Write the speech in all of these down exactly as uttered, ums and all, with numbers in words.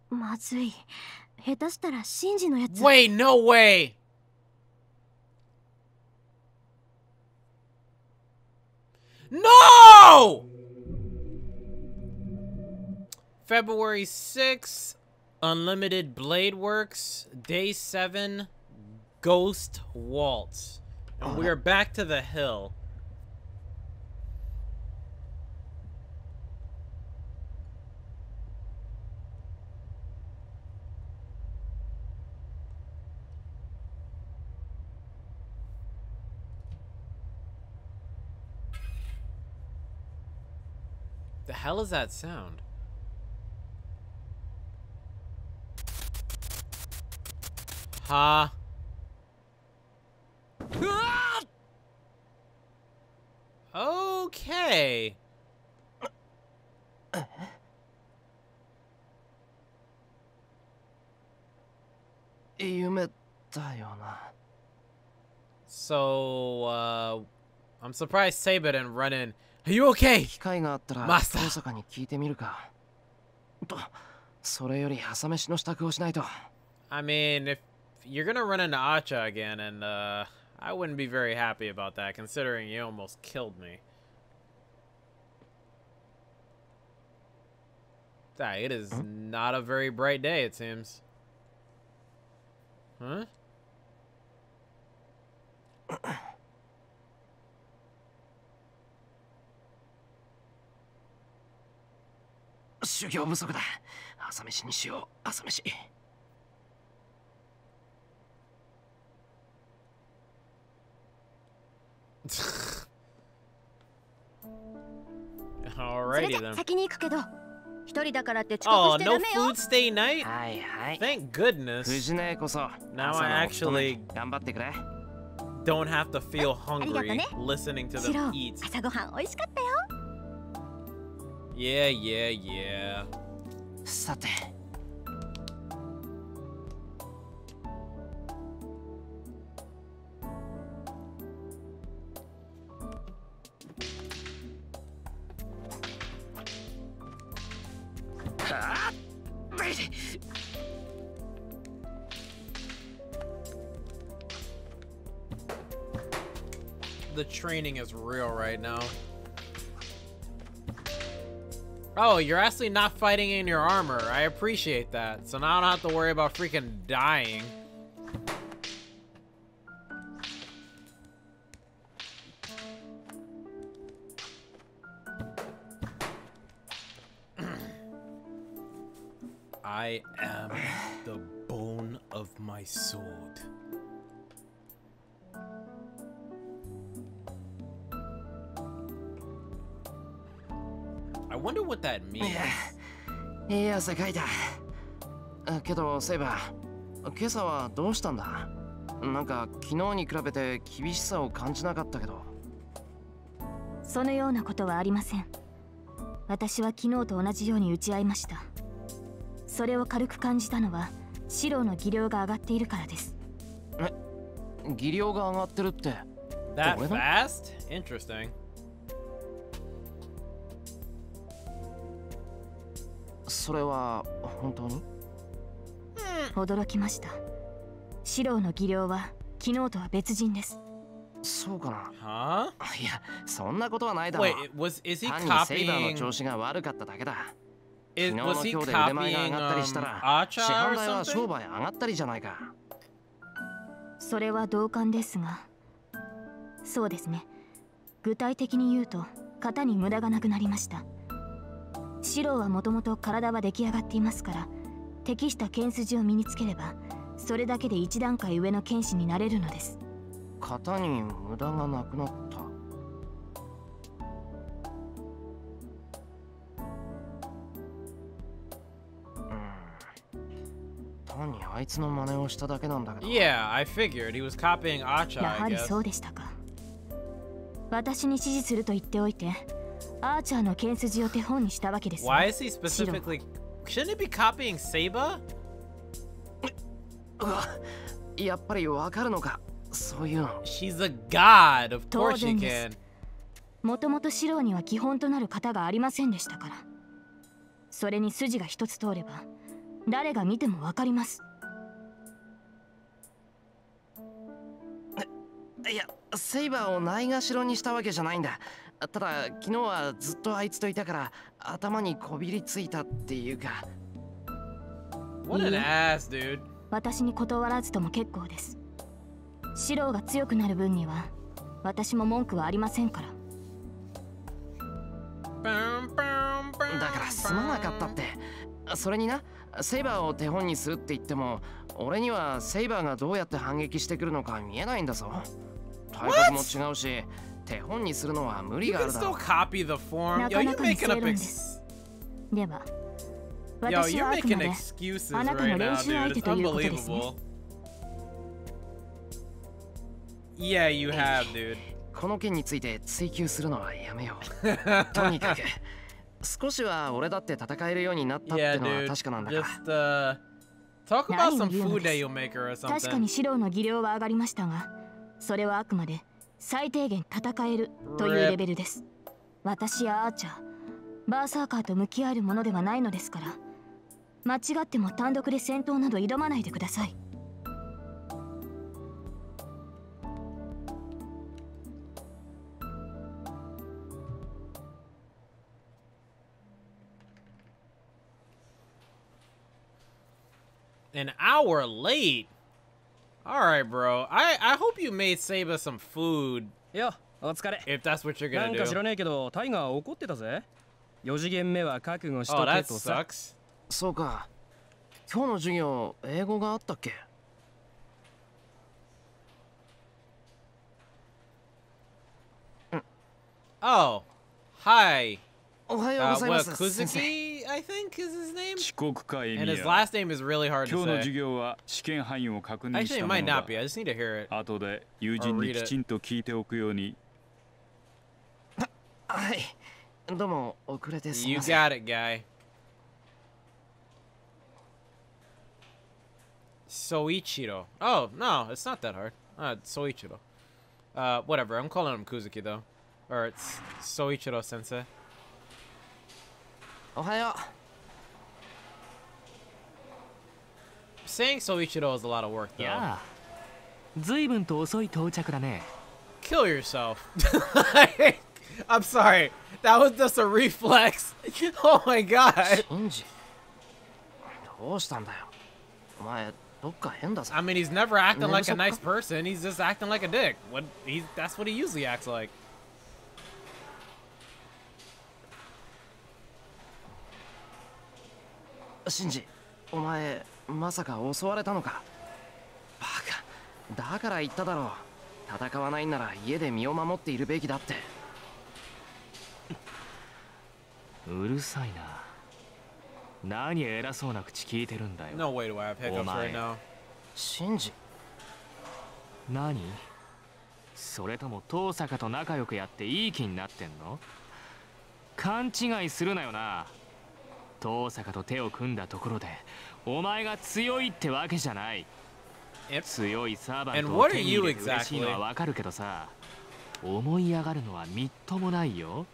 まずい。下手したらシンジのやつ。 Wait, no way! No! February sixth, Unlimited Blade Works, Day seven, Ghost Waltz. And we are back to the hill. The hell is that sound? Huh? Okay. So, uh, I'm surprised Saber didn't run in. Are you okay? Master. I mean, if you're gonna run into Acha again, and uh, I wouldn't be very happy about that, considering you almost killed me. Ah, it is not a very bright day, it seems. Huh? Alrighty then. Oh, no food stay night? Thank goodness. Now I actually don't have to feel hungry listening to them eat. Yeah, yeah, yeah. The training is real right now. Oh, you're actually not fighting in your armor. I appreciate that. So now I don't have to worry about freaking dying. I am the bone of my sword. I wonder what that means. いい汗かいた。けどセイバー、今朝はどうしたんだ？なんか昨日に比べて厳しさを感じなかったけど。 そのようなことはありません。私は昨日と同じように打ち合いました。それを軽く感じたのはシローの技量が上がっているからです。 え、技量が上がってるって。 That fast? Interesting. それは本当に？ 驚きました。シローの技量は昨日とは別人です。 そうかな。 はあ？ いや、そんなことはないだろう。 Wait, was is he 単にセイバーの調子が悪かっただけだ。昨日の今日で腕前が上がったりしたら、市販代は商売上がったりじゃないか。 それは同感ですが、そうですね。具体的に言うと、型に無駄がなくなりました。シローはもともと体は出来上がっていますから、適した剣筋を身につければそれだけで一段階上の剣士になれるのです。 型に無駄がなくなった。単にあいつの真似をしただけなんだけど。 Yeah, I figured he was copying Acha. やはりそうでしたか。私に指示すると言っておいて、アーチャーの剣筋を手本にしたわけです。 Why is he specifically? Shouldn't it be copying Saber? やっぱりわかるのか、そういうの。 She's a god, of course she can. もともとシローには基本となる型がありませんでしたから。それに筋が一つ通れば、 誰が見てもわかります。 いや、セイバーをないがしろにしたわけじゃないんだ。ただ昨日はずっとあいつといたから頭にこびりついたっていうか。 What an ass, dude. 私に断らずとも結構です。シローが強くなる分には私も文句はありませんから。 だからすまなかったって。それにな、セイバーを手本にするって言っても俺にはセイバーがどうやって反撃してくるのか見えないんだぞ。体格も違うし手本にするのは無理があるだろう。 You can still copy the form. Yo, you're making up ex... では Yo, 私 you're はあくま making で excuses あなた right の練 now, 習相 dude. 手 It's ということですね。 unbelievable. Yeah, you have, dude. この件について追求するのはやめよう。とにかく少しは俺だって戦えるようになったって Yeah, のは dude. 確かなんだから。 Just uh, talk about some food that you'll make her or 確か something. にシローの技量は上がりましたが、それはあくまで最低限戦えるというレベルです。私やアーチャー、バーサーカーと向き合えるものではないのですから、間違っても単独で戦闘など挑まないでください。 An hour late? Alright, bro. I, I hope you made Saba some food. いや、お疲れ。 If that's what you're な gonna んか知 do. らねえけど、タイガー怒ってたぜ。よ次元目は覚悟しと Oh, け that とさ。 sucks. そうか。今日の授業英語があったっけ？ Oh, hi. おはよう Uh, ございま what, す。先生。 Kuzuki, I think is his name? 遅刻かエ And ミ his ヤ。 last name is really hard 今 to 日の say. 授業は試験範囲を確認 Actually, し it たも might のだ not。be. I just need to hear it. 後で友人にきちんと聞いておくように。 はい。どうも遅れてすみ You ません。 got it, guy. Soichiro. Oh, no, it's not that hard. Uh, Soichiro. Uh, whatever. I'm calling him Kuzuki, though. Or it's Soichiro sensei. おはよ Saying Soichiro is a lot of work, い though. やあ、ずいぶんと遅い到着だね。 Kill yourself. I'm sorry. That was just a reflex. Oh my う。 god. シンジ。どうしたんだよ。お前どっか変だぞ。 I mean, he's never acting like a Never nice person. He's just acting like a dick. What? He that's what he usually acts like. シンジ、お前まさか襲われたのか。バカ。だから言っただろう。戦わないんなら家で身を守っているべきだって。 うるさいな。何偉そうな口聞いてるんだよ。 No way do I have hiccups right now. シンジ。 何？それとも遠坂と仲良くやっていい気になってんの？勘違いするなよな。遠坂と手を組んだところでお前が強いってわけじゃない。強いサーバントを手に入れて嬉しいのはわかるけどさ、思い上がるのはみっともないよ。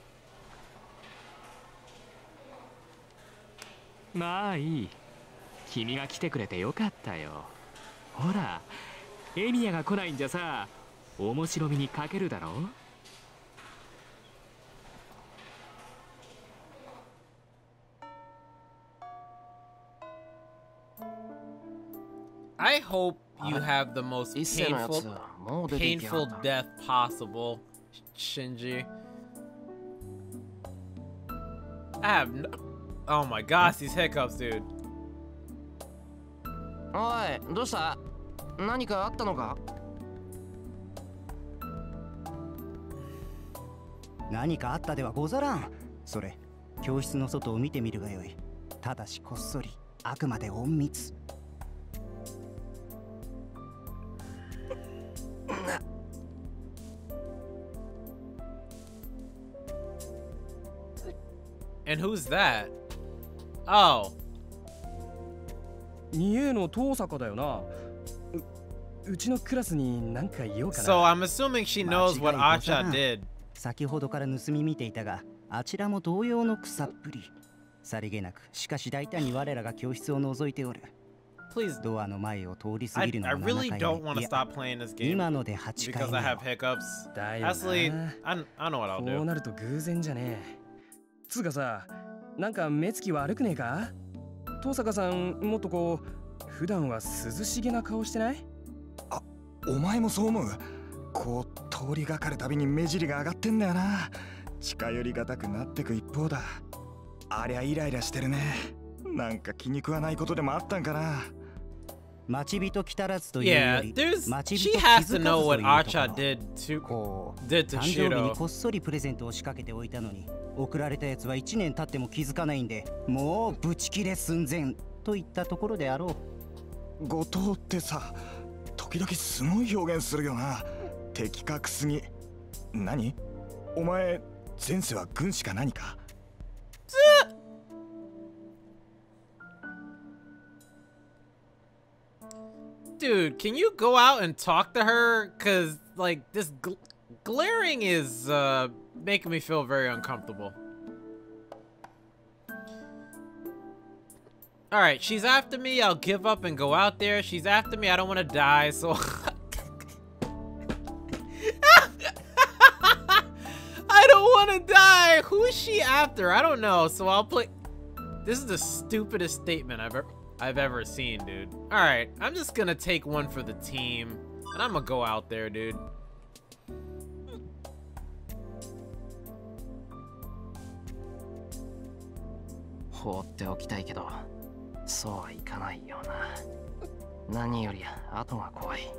まあいい。君が来てくれてよかったよ。ほら、エミヤが来ないんじゃさ、面白みに欠けるだろ。 I hope you have the most 一世のや painful つもう出ていきやが painful った。 death possible, Shinji. I have no... Oh my gosh, these hiccups, dude. おい、どうした？何かあったのか？ 何かあったではござらん。それ、教室の外を見てみるがよい。ただしこっそり、あくまで隠密。 And who's that? Oh. 二栄の遠坂だよな。う、うちのクラスに何か言おうかな。 So I'm assuming she knows what Acha did. 先ほどから盗み見ていたが、あちらも同様の草っぷり。 さりげなく、しかし大胆に我らが教室を覗いておる。 Please. ドアの前を通り過 I, ぎるの I は really ななかい don't め。 want to いや、 stop playing this game 今のではちかい because め I よ。 have hiccups. だよな。 Actually, I, I know what I'll こう do. なると偶然じゃねえ。つうかさ、なんか目つき悪くねえか？遠坂さん、もっとこう、普段は涼しげな顔してない？ あ、お前もそう思う？こう通りがかるたびに目尻が上がってんだよな。近寄りがたくなってく一方だ。ありゃイライラしてるね。なんか気に食わないことでもあったんかな。 待ち人来たらずというよ Yeah, り、 there's 待ち she 人気 has づ to か know ずと what いうとこ Acha ろ。 did to こう did to 誕生日に Shiro. こっそりプレゼントを仕掛けておいたのに、送られたやつはいちねん経っても気づかないんで、もうブチ切れ寸前といったところであろう。 後藤ってさ、時々すごい表現するよな。的確すぎ。何？お前前世は軍師か何か？ Dude, can you go out and talk to her? Cause like this gl glaring is uh making me feel very uncomfortable. All right, she's after me. I'll give up and go out there. She's after me. I don't want to die, so I don't want to die. Who is she after? I don't know. So I'll play. This is the stupidest statement I've ever I've ever seen, dude. All right, I'm just gonna take one for the team, and I'm gonna go out there, dude. 放っておきたいけど、そうはいかないよな。何より後が怖い。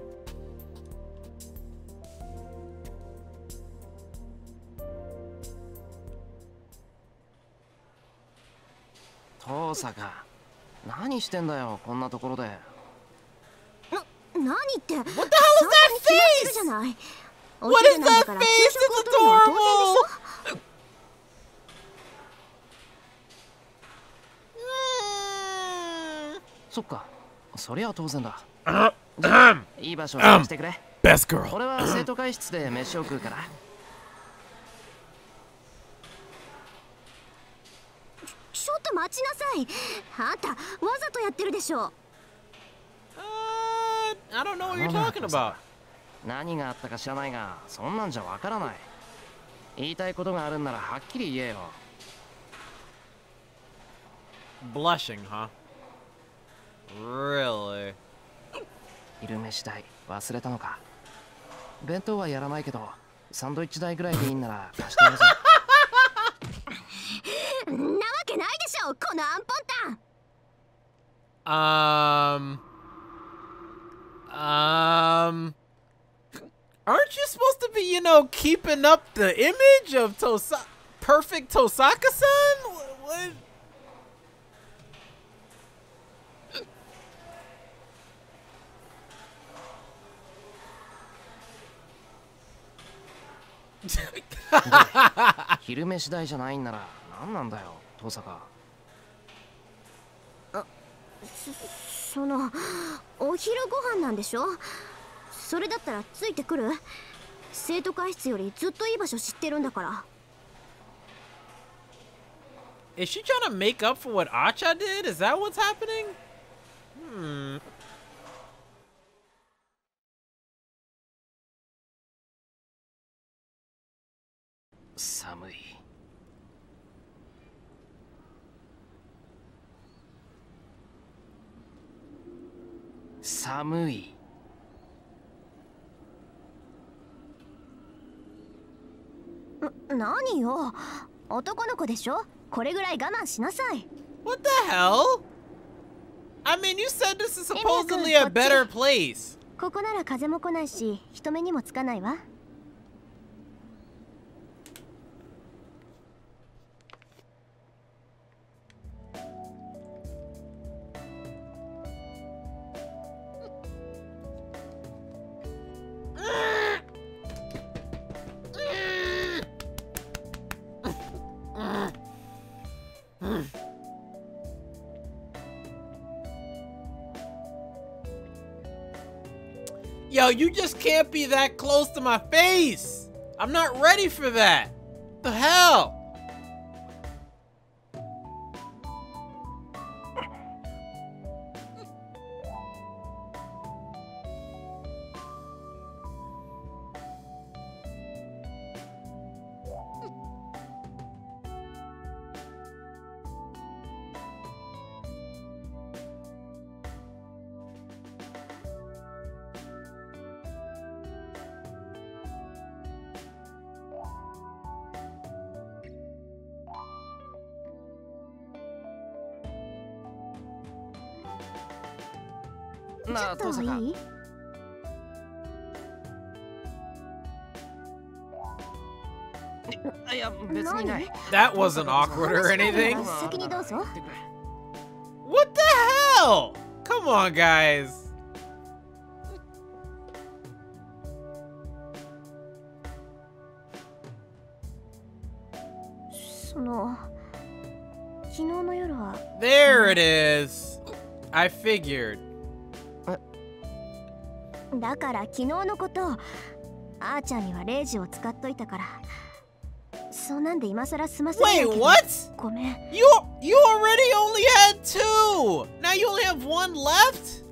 遠坂、何してんだよ、こんなところで。 な、何って。 What the hell is that じゃない。 face? What is that face? It's adorable. そっか、そりゃ当然だ。じゃあ、いい場所を探してくれ。 Best girl. 俺は生徒会室で飯を食うから。 ちょっと待ちなさい。あんたわざとやってるでしょ。 Uh, I don't know what you're talking about. 何があったか知らないが、そんなんじゃわからない。言いたいことがあるんならはっきり言えよ。 Blushing, huh? Really? 昼飯代忘れたのか。弁当はやらないけど、サンドイッチ代ぐらいでいいんなら貸してやるぞ。 なわけないでしょ、このアンポンタン。 Um. Um. Aren't you supposed to be, you know, keeping up the image of Tosa perfect Tosaka-san? What? what? 昼飯代じゃないんなら何なんだよ、遠坂。 あ、そ、そのお昼ご飯なんでしょ。それだったらついてくる。生徒会室よりずっといい場所知ってるんだから。 Is she trying to make up for what Acha did? Is that what's happening? Hmm. 寒い。寒い。 何よ、男の子でしょ。これぐらい我慢しなさい。 What the hell? I mean, you said this is supposedly a better place. ここなら風も来ないし、人目にもつかないわ。 Yo, you just can't be that close to my face. I'm not ready for that. What the hell? なあ、父さん。 いい？ いや、別にない。 That wasn't awkward or anything. 先にどうぞ。 What the hell? Come on, guys. その昨日の夜は There it is. I figured. だから昨日のことあーちゃんにはレイジを使っといたからそうなんで今さら済ませないけど Wait, what? ごめん You you already only had two. Now you only have one left?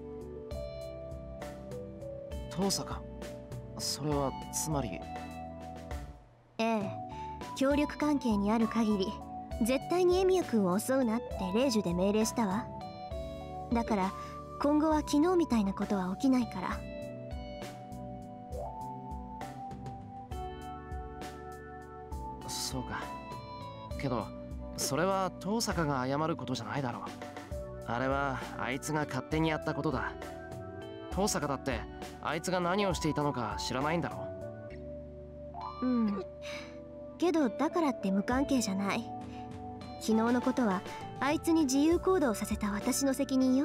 父さん。それはつまりええ協力関係にある限り絶対にエミヤ君を襲うなってレイジュで命令したわだから今後は昨日みたいなことは起きないからそうか。けどそれは遠坂が謝ることじゃないだろう。あれはあいつが勝手にやったことだ。遠坂だってあいつが何をしていたのか知らないんだろう。うんけどだからって無関係じゃない。昨日のことはあいつに自由行動させた私の責任よ。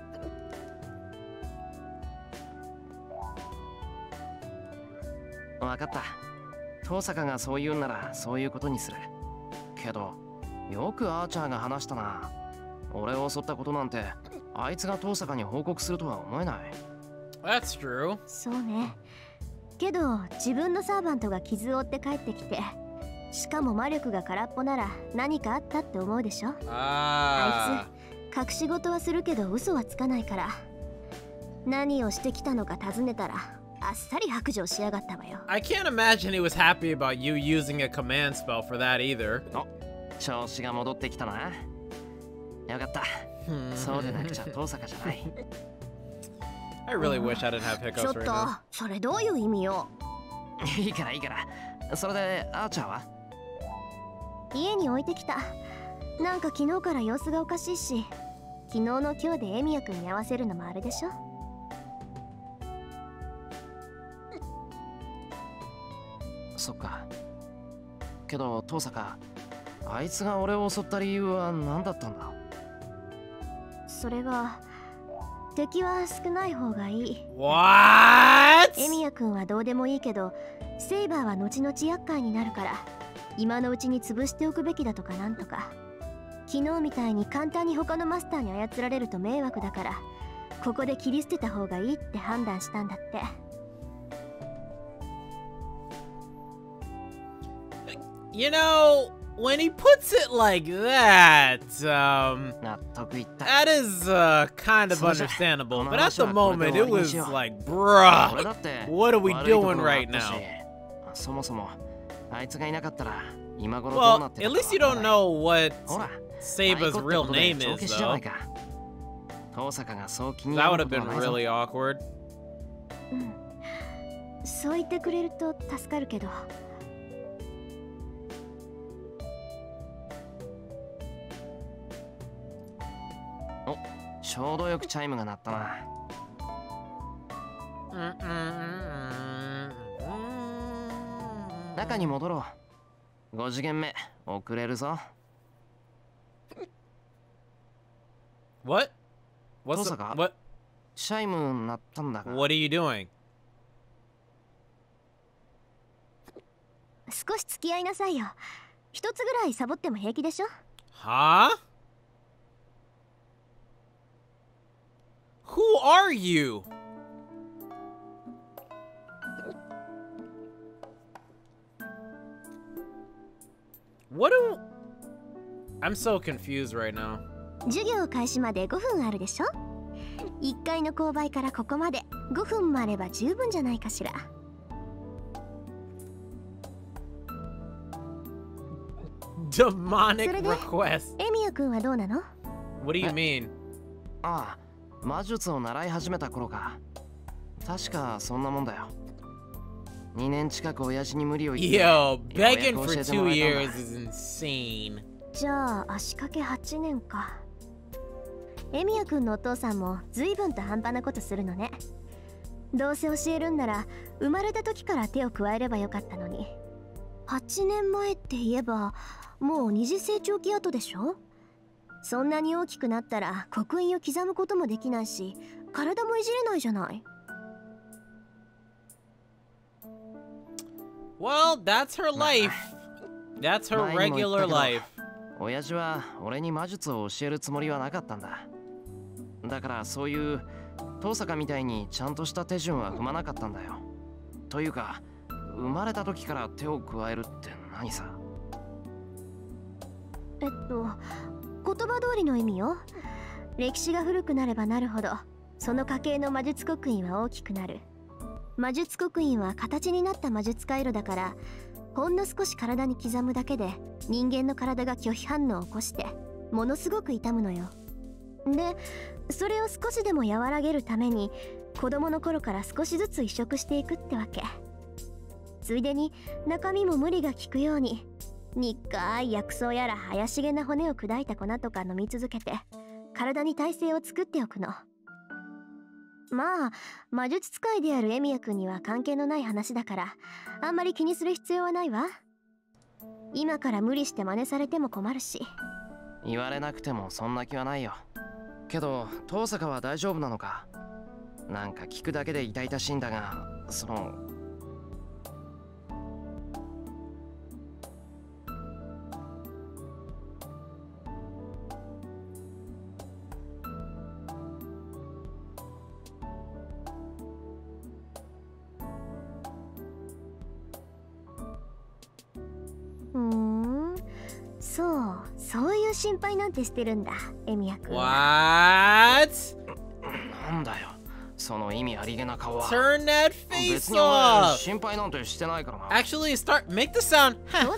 わかった。遠坂がそう言うならそういうことにする。けどよくアーチャーが話したな。俺を襲ったことなんてあいつが遠坂に報告するとは思えない。 That's true. そうね。けど自分のサーバントが傷を負って帰ってきてしかも魔力が空っぽなら何かあったって思うでしょ。あいつ隠し事はするけど嘘はつかないから何をしてきたのか尋ねたらあっさり白状しやがったわよ。 I can't imagine he was happy about you using a command spell for that either. お、調子が戻ってきたな。よかった。そうでなくちゃ遠坂じゃない。 I really wish I didn't have ちょ hiccups っ right と now. それどういう意味よ。 いいからいいから。それでアーチャーは家に置いてきた。なんか昨日から様子がおかしいし昨日の今日でエミヤ君に合わせるのもあれでしょ。 そっか。けど遠坂、あいつが俺を襲った理由は何だったんだ。 それが敵は少ない方がいい。 What? エミヤ君はどうでもいいけどセイバーは後々厄介になるから今のうちに潰しておくべきだとかなんとか。昨日みたいに簡単に他のマスターに操られると迷惑だからここで切り捨てた方がいいって判断したんだって。 You know, when he puts it like that, um, 納得いった。 that is uh, kind of understandable. But at the moment, it was like, bruh, what are we doing right now? そもそもあいつがいなかったら今頃どう Well, なって at たか least you don't know what ほら Seiba's real name is, じゃな though. いか。遠坂がそう気に That 入 would る have ことは been ないぞ。 really awkward. うんそう言ってくれると助かるけど。 お、ちょうどよくチャイムが鳴ったな。中に戻ろう。ご次元目遅れるぞ。 What? What's the, 遠坂 what? チャイム鳴ったんだが。 What are you doing? 少し付き合いなさいよ。一つぐらいサボっても平気でしょ。 Huh? Who are you? What do... I'm so confused right now. 授業開始までごふんあるでしょ。いっかいの勾配からここまでごふんもあれば十分じゃないかしら。 Demonic それで request. エミヤ君はどうなの？ What do you mean? ああ、魔術を習い始めた頃か。確かそんなもんだよ。にねん近く親父に無理を言って。 Yo, begging for two years is insane. じゃあ足掛けはちねんか。 エミヤ君のお父さんも随分と半端なことするのね。どうせ教えるんなら生まれた時から手を加えればよかったのに。はちねんまえって言えばもう二次成長期後でしょ。そんなに大きくなったら刻印を刻むこともできないし、体もいじれないじゃない。 Well, that's her life. That's her regular life. 親父は俺に魔術を教えるつもりはなかったんだ。だからそういう遠坂みたいにちゃんとした手順は踏まなかったんだよ。というか、生まれた時から手を加えるって何さ。 えっと言葉通りの意味よ。歴史が古くなればなるほどその家系の魔術刻印は大きくなる。魔術刻印は形になった魔術回路だから、ほんの少し体に刻むだけで人間の体が拒否反応を起こしてものすごく痛むのよ。でそれを少しでも和らげるために子供の頃から少しずつ移植していくってわけ。ついでに中身も無理が効くようににっかい薬草やら怪しげな骨を砕いた粉とか飲み続けて体に耐性を作っておくの。まあ魔術使いであるエミヤ君には関係のない話だからあんまり気にする必要はないわ。今から無理して真似されても困るし。 言われなくてもそんな気はないよ。けど遠坂は大丈夫なのか。なんか聞くだけで痛々しいんだが、そのふーん、そうそういう心配なんてしてるんだエミヤ君。 What? なんだよその意味ありげな顔は。 Turn that face 別に俺 off. 心配なんてしてないからな。 Actually, start make the sound.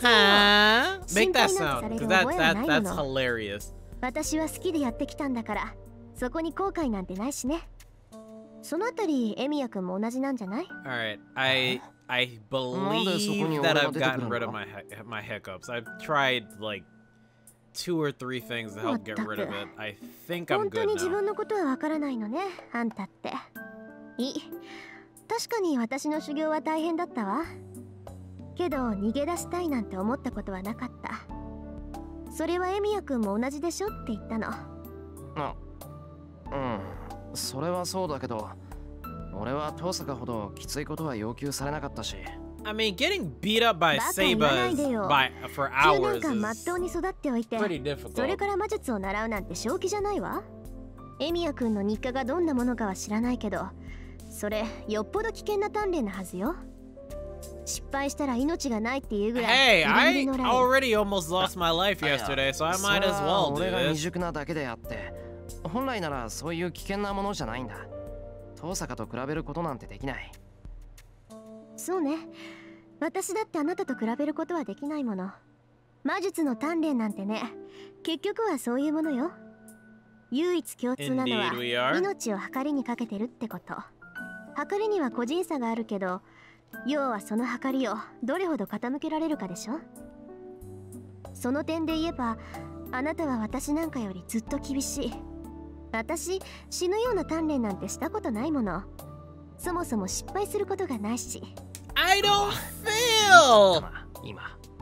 Make that sound, because that that that's hilarious. 私は好きでやってきたんだからそこに後悔なんてないしね。そのあたりエミヤ君も同じなんじゃない？ All right, I I believe that I've gotten rid of my my hiccups. I've tried like two or three things to help get rid of it. I think I'm 本当 good に自 now. 分のことはわからないのね、あんたって。いい、確かに私の修行は大変だったわ。けど逃げ出したいなんて思ったことはなかった。それはエミヤ君も同じでしょって言ったの。 あ、うん、それはそうだけど、俺は遠坂ほどきついことは要求されなかったし。 I mean, getting beat up by Sabas by for hours is まっとうに育っておいて、 pretty difficult. それから魔術を習うなんて正気じゃないわ。エミヤ君の日課がどんなものかは知らないけど、それよっぽど危険な鍛錬のはずよ。失敗したら命がないっていうぐらい。 Hey, I already almost lost my life yesterday, so I might as well do 俺が未 this. 熟なだけであって、本来ならそういう危険なものじゃないんだ。遠坂と比べることなんてできない。 そうね、私だってあなたと比べることはできないもの。魔術の鍛錬なんてね、結局はそういうものよ。唯一共通なのは Indeed we are. 命を計りにかけてるってこと。計りには個人差があるけど、要はその計りをどれほど傾けられるかでしょ。その点で言えばあなたは私なんかよりずっと厳しい。私死ぬような鍛錬なんてしたことないもの。そもそも失敗することがないし。 I don't feel. 今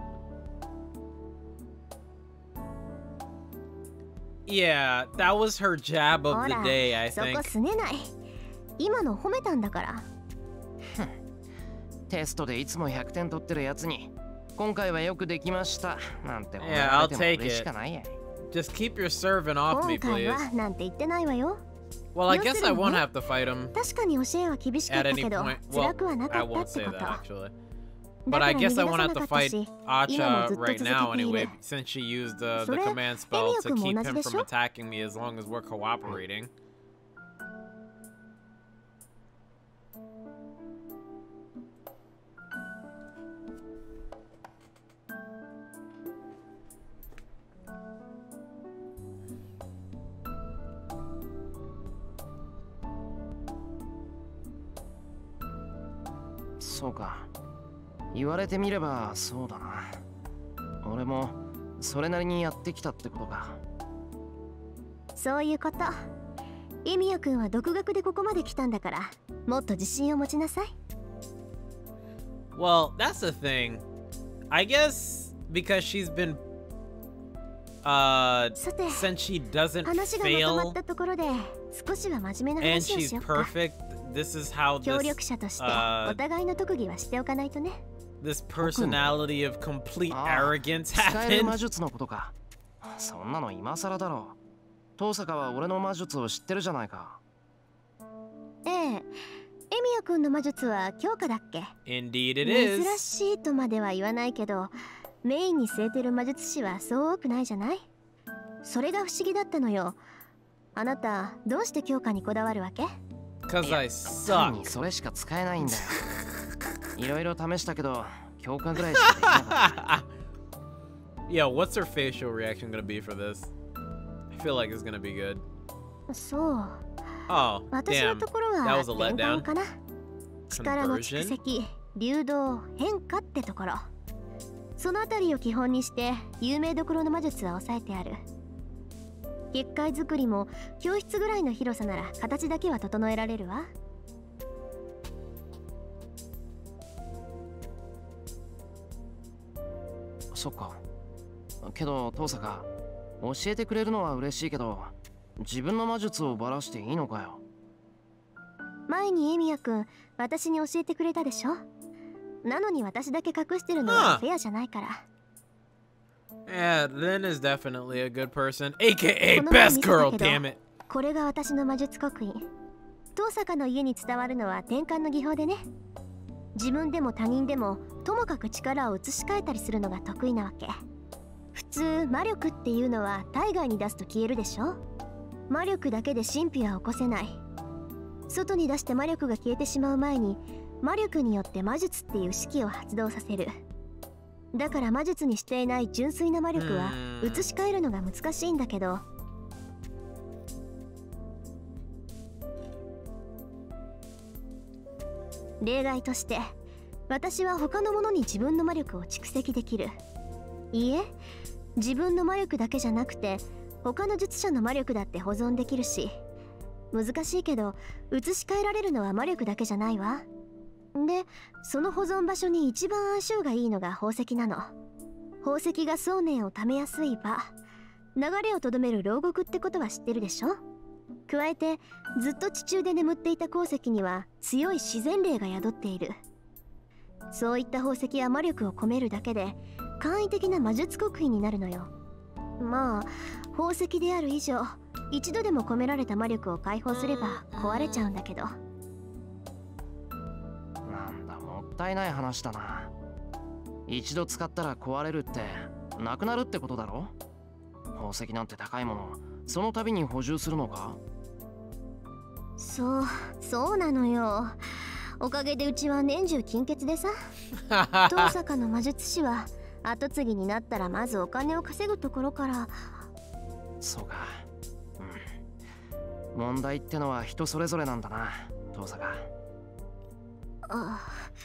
Yeah, that was her jab of ほ the ら day, I そこ think. すねない。今の褒めたんだから。 テストでいつもひゃくてん取ってるやつに今回はよくできましたなんて褒め Yeah, ら I'll れても take 嬉し it. かないや。 Just keep your serving off me, 今回 please. はなんて言ってないわよ。 Well, I guess I 要するにね、 won't have to fight him 確かに教えは厳しかっ at た any けど point. 辛くは Well, なか I った won't って say こと。 that actually. だ But か I ら逃 guess げ I 出 won't さな have か to った fight し、今もず Acha っと right 続け now てい anyway, る。 since she used the, そ the れ、 command spell エミヤ to 君も keep 同じ him でし from ょ？ attacking me as long as we're cooperating. Mm. そうか。言われてみればそうだな。俺もそれなりにやってきたってことか。 そういうこと。エミヤ君は独学でここまで来たんだから、もっと自信を持ちなさい。 Well, that's the thing. I guess because she's been uh since she doesn't fail and she's perfect, this is how this uh this personality of complete arrogance happened. そんなの今更だろう。遠坂は俺の魔術を知ってるじゃないか。 ええ、エミヤ君の魔術は強化だっけ？ Indeed it is. 珍しいとまでは言わないけど、メインに据えてる魔術師はそう多くないじゃない？それが不思議だったのよ。あなたどうして強化にこだわるわけ？ Cause I suck. それしか使えないんだよ。いろいろ試したけど、強化ぐらいしかできなかった。 Yeah, what's her facial reaction gonna be for this? I feel like it's gonna be good. そう。 Oh, 私のところは that was a letdown. かな。力の蓄積、流動、変化ってところ。そのあたりを基本にして有名どころの魔術は抑えてある。結界作りも教室ぐらいの広さなら形だけは整えられるわ。 そっか。けど遠坂、教えてくれるのは嬉しいけど、自分の魔術をばらしていいのかよ。 前にエミヤ君、私に教えてくれたでしょ。なのに私だけ隠してるのはフェアじゃないから。 Yeah, Lynn is definitely a good person, aka best girl, damn it. これが私の魔術刻印。遠坂の家に伝わるのは転換の技法でね。自分でも他人でもともかく力を移し替えたりするのが得意なわけ。普通魔力っていうのは体外に出すと消えるでしょ。魔力だけで神秘は起こせない。外に出して魔力が消えてしまう前に魔力によって魔術っていう式を発動させる。だから魔術にしていない純粋な魔力は移し替えるのが難しいんだけど、例外として私は他のものに自分の魔力を蓄積できる。いいえ、自分の魔力だけじゃなくて他の術者の魔力だって保存できるし、難しいけど移し替えられるのは魔力だけじゃないわ。で、その保存場所に一番相性がいいのが宝石なの。宝石が想念をためやすい場、流れをとどめる牢獄ってことは知ってるでしょ。加えてずっと地中で眠っていた鉱石には強い自然霊が宿っている。そういった宝石は魔力を込めるだけで簡易的な魔術刻印になるのよ。まあ宝石である以上、一度でも込められた魔力を解放すれば壊れちゃうんだけど。 なんだ、もったいない話だな。一度使ったら壊れるってなくなるってことだろ。宝石なんて高いもの、その度に補充するのか。 そう、そうなのよ。おかげでうちは年中金欠でさ。遠坂の魔術師は後継ぎになったらまずお金を稼ぐところから。 そうか、うん、問題ってのは人それぞれなんだな、遠坂。ああ。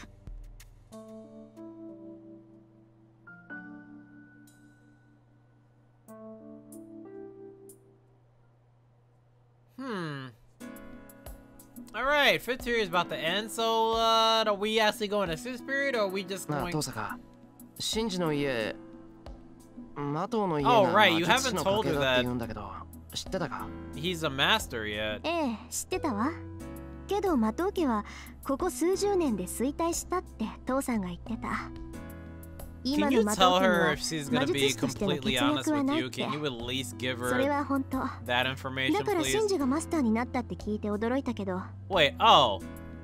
Hmm. Alright, fifth period is about to end, so uh, are we actually going to sixth period or are we just going... 遠坂、シンジの家、マトウの家が Oh, right, 魔 you 術師 haven't の told 家 her だって that 言うんだけど、知ってたか？ he's a master yet. ええ、知ってたわ。けどマトウ家はここ数十年で衰退したって父さんが言ってた。 Can you tell her if she's gonna be completely honest with you? Can you at least give her それは本当。 that information, だからシン please? ジがマスターになったって聞いて驚いたけど。 Wait, oh.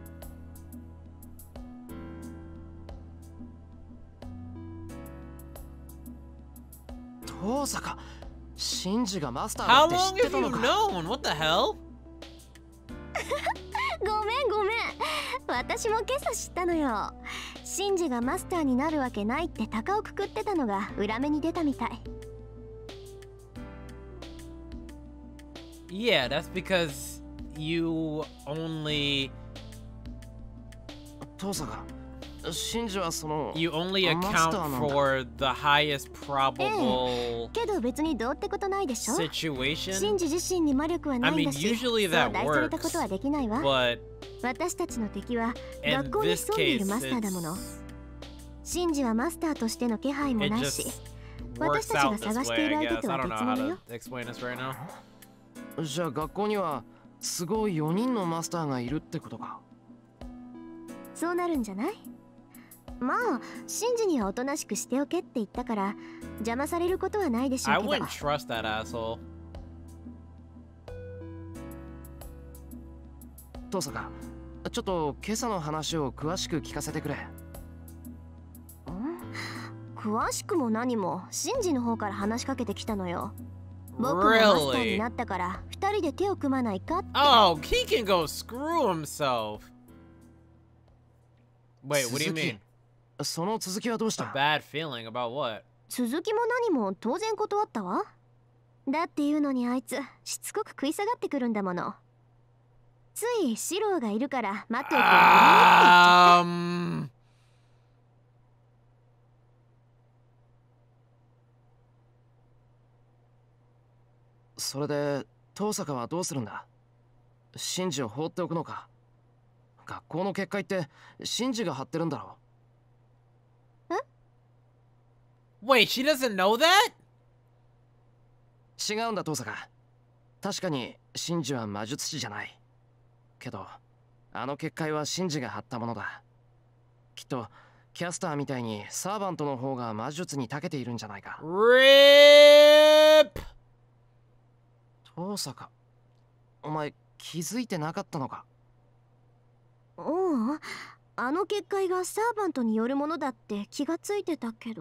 遠坂、シンジがマスター How だって知 long ってた have の you か？ known? What the hell? ごめんごめん、私も今朝知ったのよ。シンジがマスターになるわけないって鷹をくくってたのが裏目に出たみたい。 Yeah, that's because you only... 遠坂、 シンジはその You only account for the highest probable けど別にどうってことないでしょ。 situation. シンジ自身に魔力はないんだし、 I mean, usually that そう題されたことはできないわ。 But 私たちの敵は学校に潜んでいるマスターだもの。シンジはマスターとしての気配もないし、私たちが探している相手とは別物よ。 じゃあ学校にはすごいよにんのマスターがいるってことか。 そうなるんじゃない？まあ、シンジにはおとなしくしておけって言ったから邪魔されることはないでしょうけど。 I wouldn't trust that asshole. トサカ、ちょっと今朝の話を詳しく聞かせてくれ。 詳しくも何もシンジの方から話しかけてきたのよ。僕がマスターになったから二人で手を組まないかって。 Oh, he can go screw himself. Wait, what do you mean? その続きはどうした？ A bad feeling about what? 続きも何も当然断ったわ。だっていうのにあいつしつこく食い下がってくるんだもの。ついシローがいるから待っておくわ。 Um... それでトサカはどうするんだ？シンジを放っておくのか？学校の結界ってシンジが張ってるんだろう。 え？ Wait, she doesn't know that? 違うんだトサカ。確かにシンジは魔術師じゃない。けどあの結界はシンジが張ったものだ。きっとキャスターみたいにサーバントの方が魔術に長けているんじゃないか。 RIP! トサカ、お前気づいてなかったのか？ おう、あの結界がサーバントによるものだって気がついてたけど。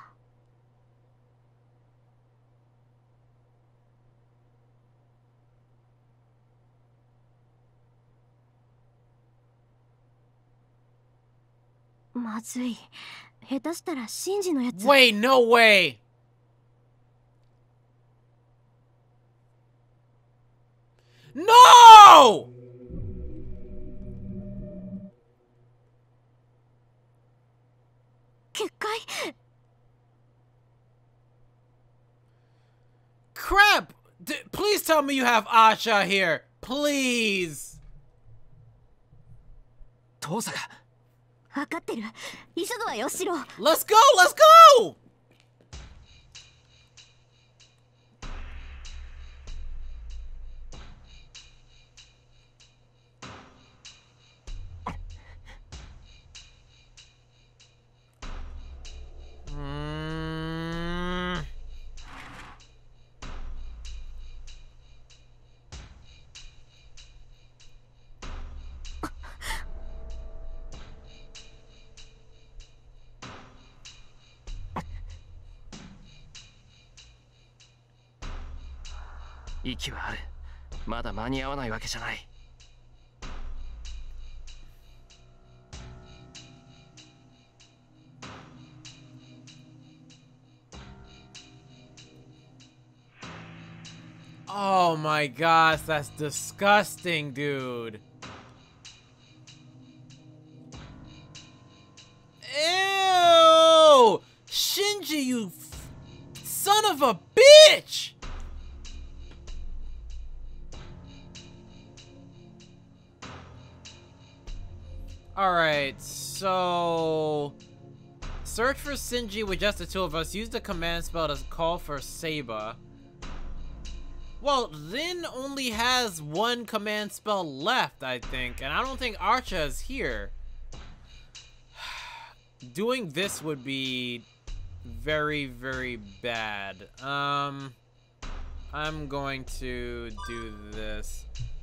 まずい。下手したらシンジのやつ。 Wait, no way! No! Crap! D please tell me you have Asha here. Please. トサカ。 分かってる。急ぐわよ、シロ。 Let's go! Let's go! 息はある。まだ間に合わないわけじゃない。 Oh my gosh, that's disgusting, dude. Ew! Shinji, you f son of a bitch! Alright, so... Search for Shinji with just the two of us. Use the command spell to call for Seiba. Well, Rin only has one command spell left, I think. And I don't think Archa is here. Doing this would be very, very bad. Um, I'm going to do this.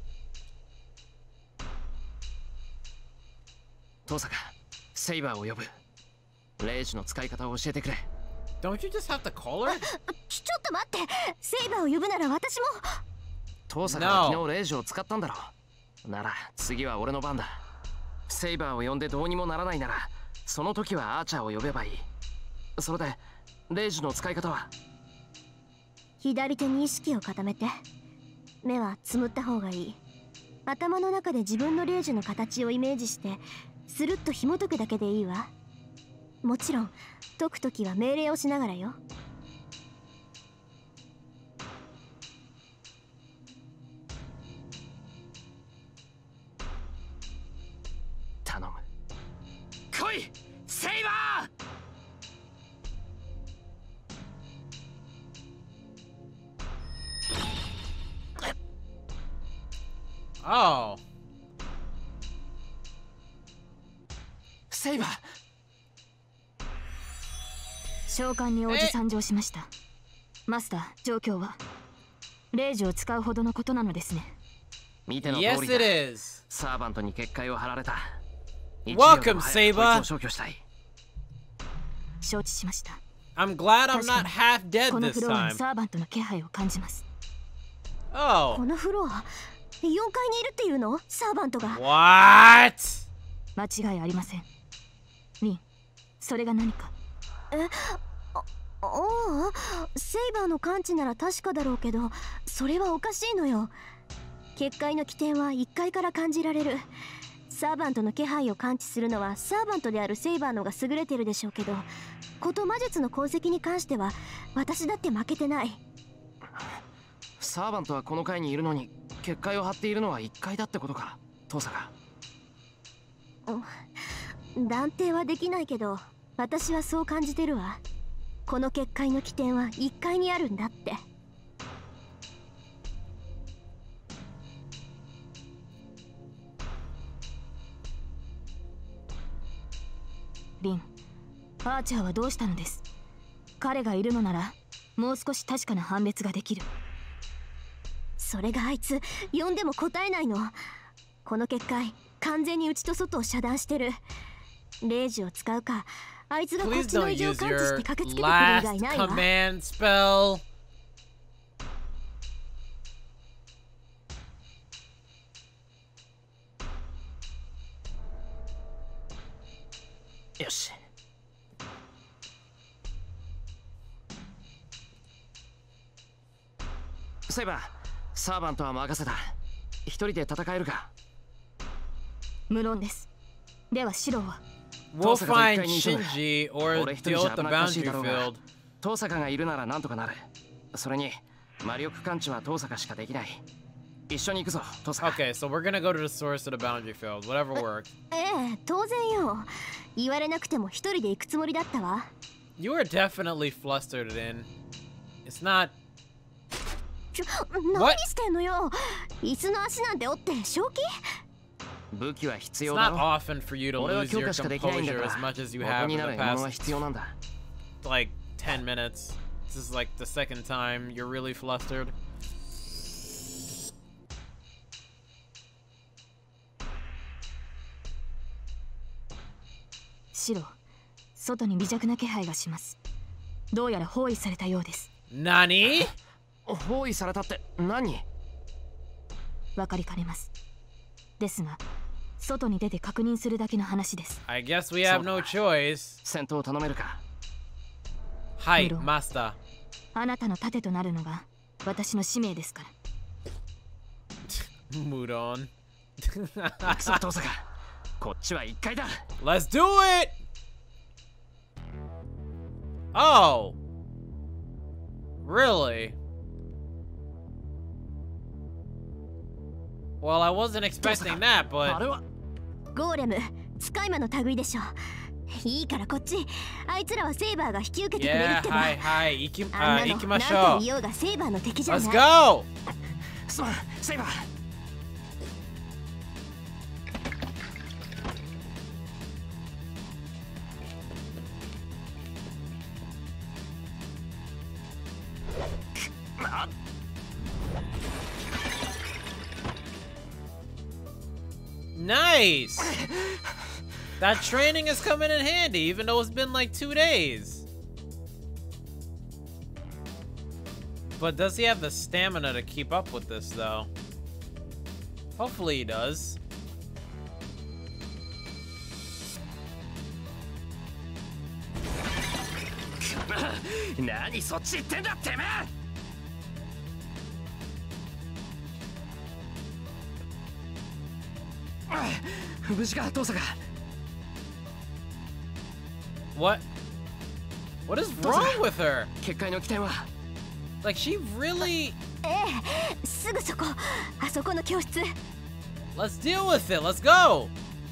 トサカ、セイバーを呼ぶ。レイジの使い方を教えてくれ。 Don't you just have to call her? ちょっと待って。セイバーを呼ぶなら私も。 トサカは昨日レイジを使ったんだろう。なら次は俺の番だ。セイバーを呼んでどうにもならないなら、その時はアーチャーを呼べばいい。それでレイジの使い方は？ 左手に意識を固めて。目はつむった方がいい。頭の中で自分のレイジの形をイメージしてスルッと紐解くだけでいいわ。もちろん解くときは命令をしながらよ。 頼む。来いセイバー。 Oh. セイバー。 召喚に応じ参上しました。マスター、状況は霊樹を使うほどのことなのですね。 見ての通りだ。 Yes, it is. サーバントに結界を張られた。 Welcome, Saber. 消去したい。 承知しました。 I'm glad I'm not half dead この this フロアに time. サーバントの気配を感じます。 Oh. このフロアよんかいにいるっていうの？サーバントが。 What? 間違いありません。リン、それが何か。 え、あ、ああ、セイバーの感知なら確かだろうけど、それはおかしいのよ。結界の起点はいっかいから感じられる。サーバントの気配を感知するのはサーバントであるセイバーのが優れてるでしょうけど、こと魔術の功績に関しては私だって負けてない。 サーバントはこの階にいるのに結界を張っているのはいっかいだってことか、トーサカ。 断定はできないけど私はそう感じてるわ。この結界の起点はいっかいにあるんだって。 リン、アーチャーはどうしたのです？彼がいるのならもう少し確かな判別ができる。 それがあいつ呼んでも答えないの。この結界完全に内と外を遮断してる。霊樹を使うかあいつがこっちの異常を感知して駆けつけてくる以外ないわ。 command spell. よし。セイバー、サーバントは任せた。一人で戦えるか？ 無論です。ではシロは We'll find Shinji or deal with the boundary field. トーサカがいるならなんとかなる。それに魔力感知はトーサカしかできない。一緒に行くぞ、トーサカ。 Okay, so we're gonna go to the source of the boundary field. Whatever worked. ええ、当然よ。言われなくても一人で行くつもりだったわ。 You are definitely flustered in. It's not. ちょ、何してんのよ。椅子の足なんて折って正気？ 武器は必 It's 要だ not ろ。 often for you to 俺は lose 強 your 化しかできないんだ composure か as ら。 much as you 元 have に in な the る獲物は past 必要なんだ。 like ten minutes. This is like the second time you're really flustered. シロ、外に微弱な気配がします。どうやら包囲されたようです。 何？ 包囲されたって何？ わかりかねます。ですが、外に出て確認するだけの話です。 I guess we have no choice. 戦闘を頼めるか？ はい、マスター。 あなたの盾となるのが私の使命ですから。 Mood on. クソトーサカ、こっちはいっかいだ。 Let's do it! Oh! Really? Well, I wasn't expecting that, but... ゴーレム、使い魔の類でしょ。いいからこっち。あいつらはセイバーが引き受けてくれるってば。 はいはい、行き、 あんなの行きましょう。 なんと言おうがセイバーの敵じゃない。 Let's go! すまん、セイバー。 Nice! That training is coming in handy, even though it's been like two days. But does he have the stamina to keep up with this, though? Hopefully he does. Nani, そっち行ってんだ、てめえ！無事か、トーサカ。 What? What is wrong with her? 結界の起点は Like she really... ええ、すぐそこ。あそこの教室。 Let's deal with it. Let's go.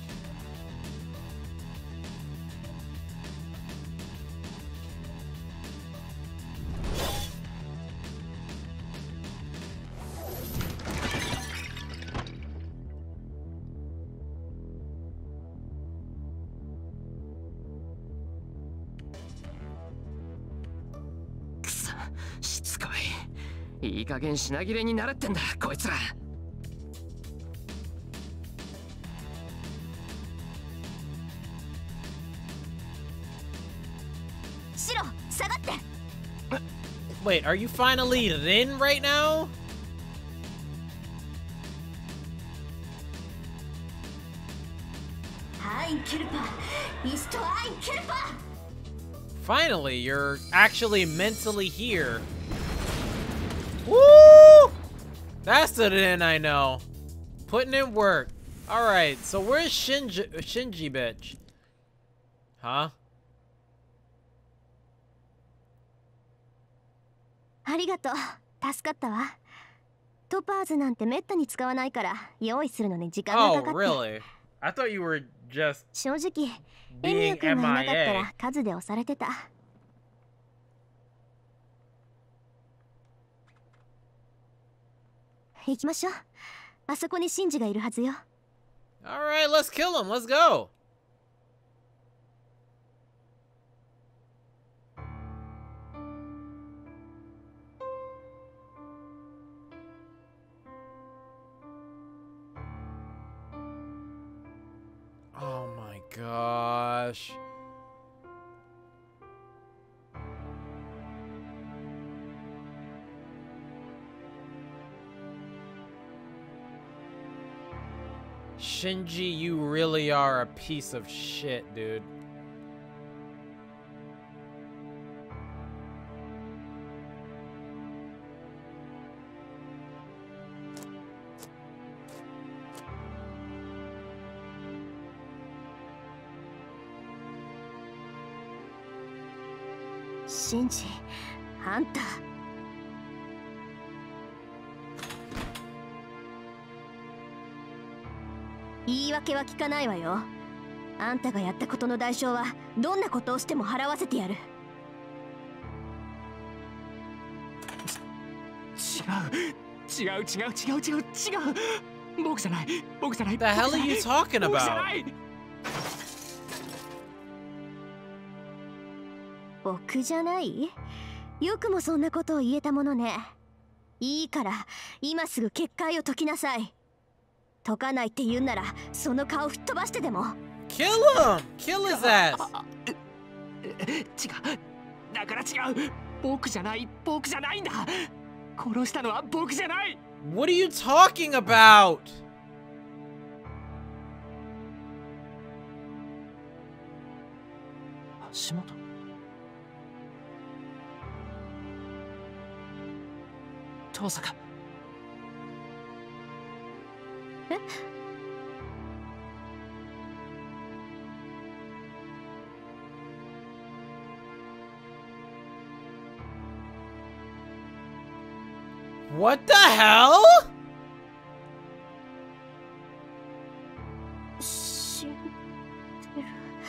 くそ、しつこい。いい加減品切れになれってんだ、こいつら。 シロ、下がって。 Wait, are you finally in right now? Finally, you're actually mentally here. Woo! That's the Rin I know. Putting in work. Alright, so where's Shinji, Shinji bitch? Huh? ありがとう。助かったわ。トパーズなんてめったに使わないから用意するのに時間がかかって。 Oh, really? I thought you were just 正直、エミヤ君がいなかったら数で押されてた。行きましょう。あそこにシンジがいるはずよ。 Alright, let's kill him. Let's go. Oh my gosh. Shinji, you really are a piece of shit, dude. Shinji, あんた。言い訳は聞かないわよ。あんたがやったことの代償はどんなことをしても払わせてやる。 違う違う違う違う違う違う。僕じゃない僕じゃない。 The hell are you talking about? 僕じゃない。 僕じゃない？よくもそんなことを言えたものね。いいから今すぐ結界を解きなさい。解かないって言うんならその顔吹っ飛ばしてでも。 Kill him! Kill his ass! 違う。だから違う。僕じゃない僕じゃないんだ。殺したのは僕じゃない。 What are you talking about? 足元。遠坂。 え What the hell? 死んでる。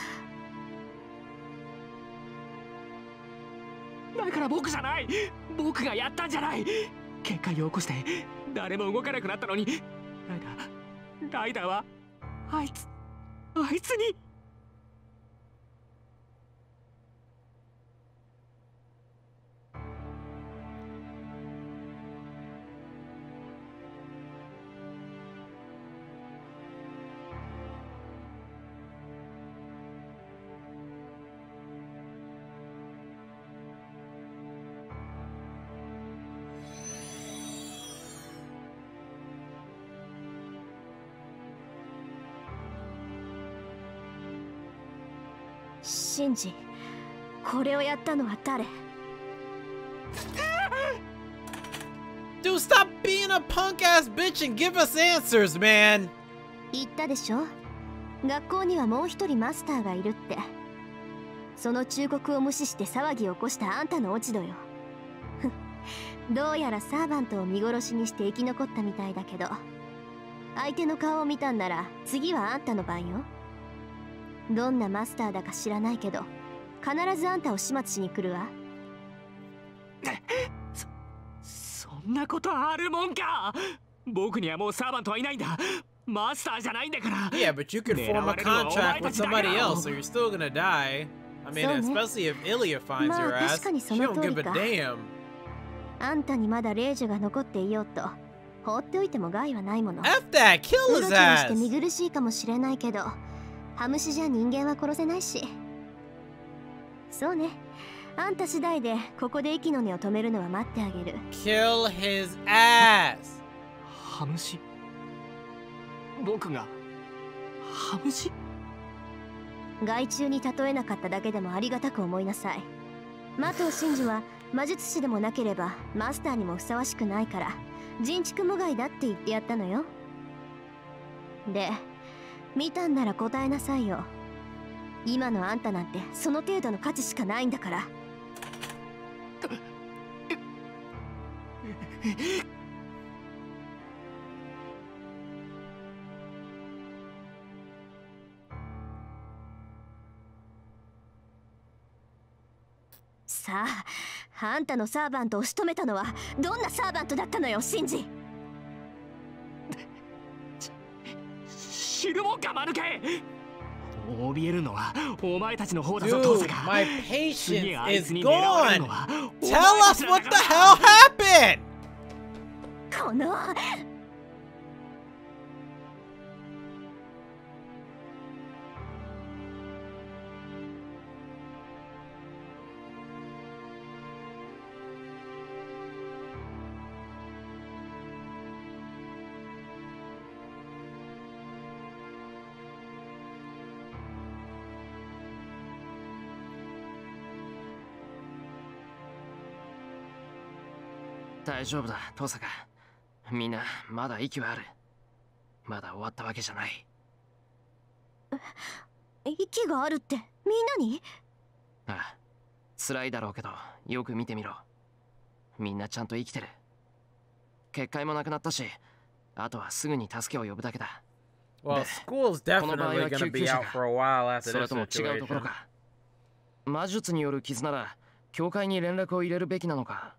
だから僕じゃない。僕がやったんじゃない。結界を起こして誰も動かなくなったのに、ライダーライダーはあいつあいつに。 シンジ、これをやったのは誰？ Dude, stop being a punk ass bitch and give us answers, man. 言ったでしょ。学校にはもう一人マスターがいるって。 その忠告を無視して騒ぎを起こしたあんたの落ち度よ。どうやらサーバントを見殺しにして生き残ったみたいだけど、相手の顔を見たんなら次はあんたの番よ。どんなマスターだか知らないけど、必ずあんたを始末しに来るわ。 そ、そんなことあるもんか。僕にはもうサーバントはいないんだ。マスターじゃないんだから。 Yeah, but you could form a contract with somebody else, so you're still gonna die. I mean, especially if Ilya finds your ass, she don't give a damn. あんたにまだ霊樹が残っていようと放っておいても害はないもの。 F that, kill his ass. して見苦しいかもしれないけど、ハムシじゃ人間は殺せないし。そうね。あんた次第でここで息の根を止めるのは待ってあげる。 Kill his ass. ハムシ。僕がハムシ？ 害虫に例えなかっただけでもありがたく思いなさい。マトウ真珠は魔術師でもなければマスターにもふさわしくないから人畜無害だって言ってやったのよ。で、見たんなら答えなさいよ。今のあんたなんてその程度の価値しかないんだから。さあ、あんたのサーバントを仕留めたのはどんなサーバントだったのよ、シンジ。 知るもんか、マヌケ。怯えるのはお前たちの方だぞ、トサカ。 My patience is gone. Tell us what the hell happened. この大丈夫だ、トサカ。みんなまだ息はある。まだ終わったわけじゃない。 息があるってみんなに？ ああ、辛いだろうけどよく見てみろ。みんなちゃんと生きてる。結界もなくなったし、あとはすぐに助けを呼ぶだけだ。 Well, school's definitely gonna be out for a while after this situation. それとも違うところか。魔術による傷なら教会に連絡を入れるべきなのか。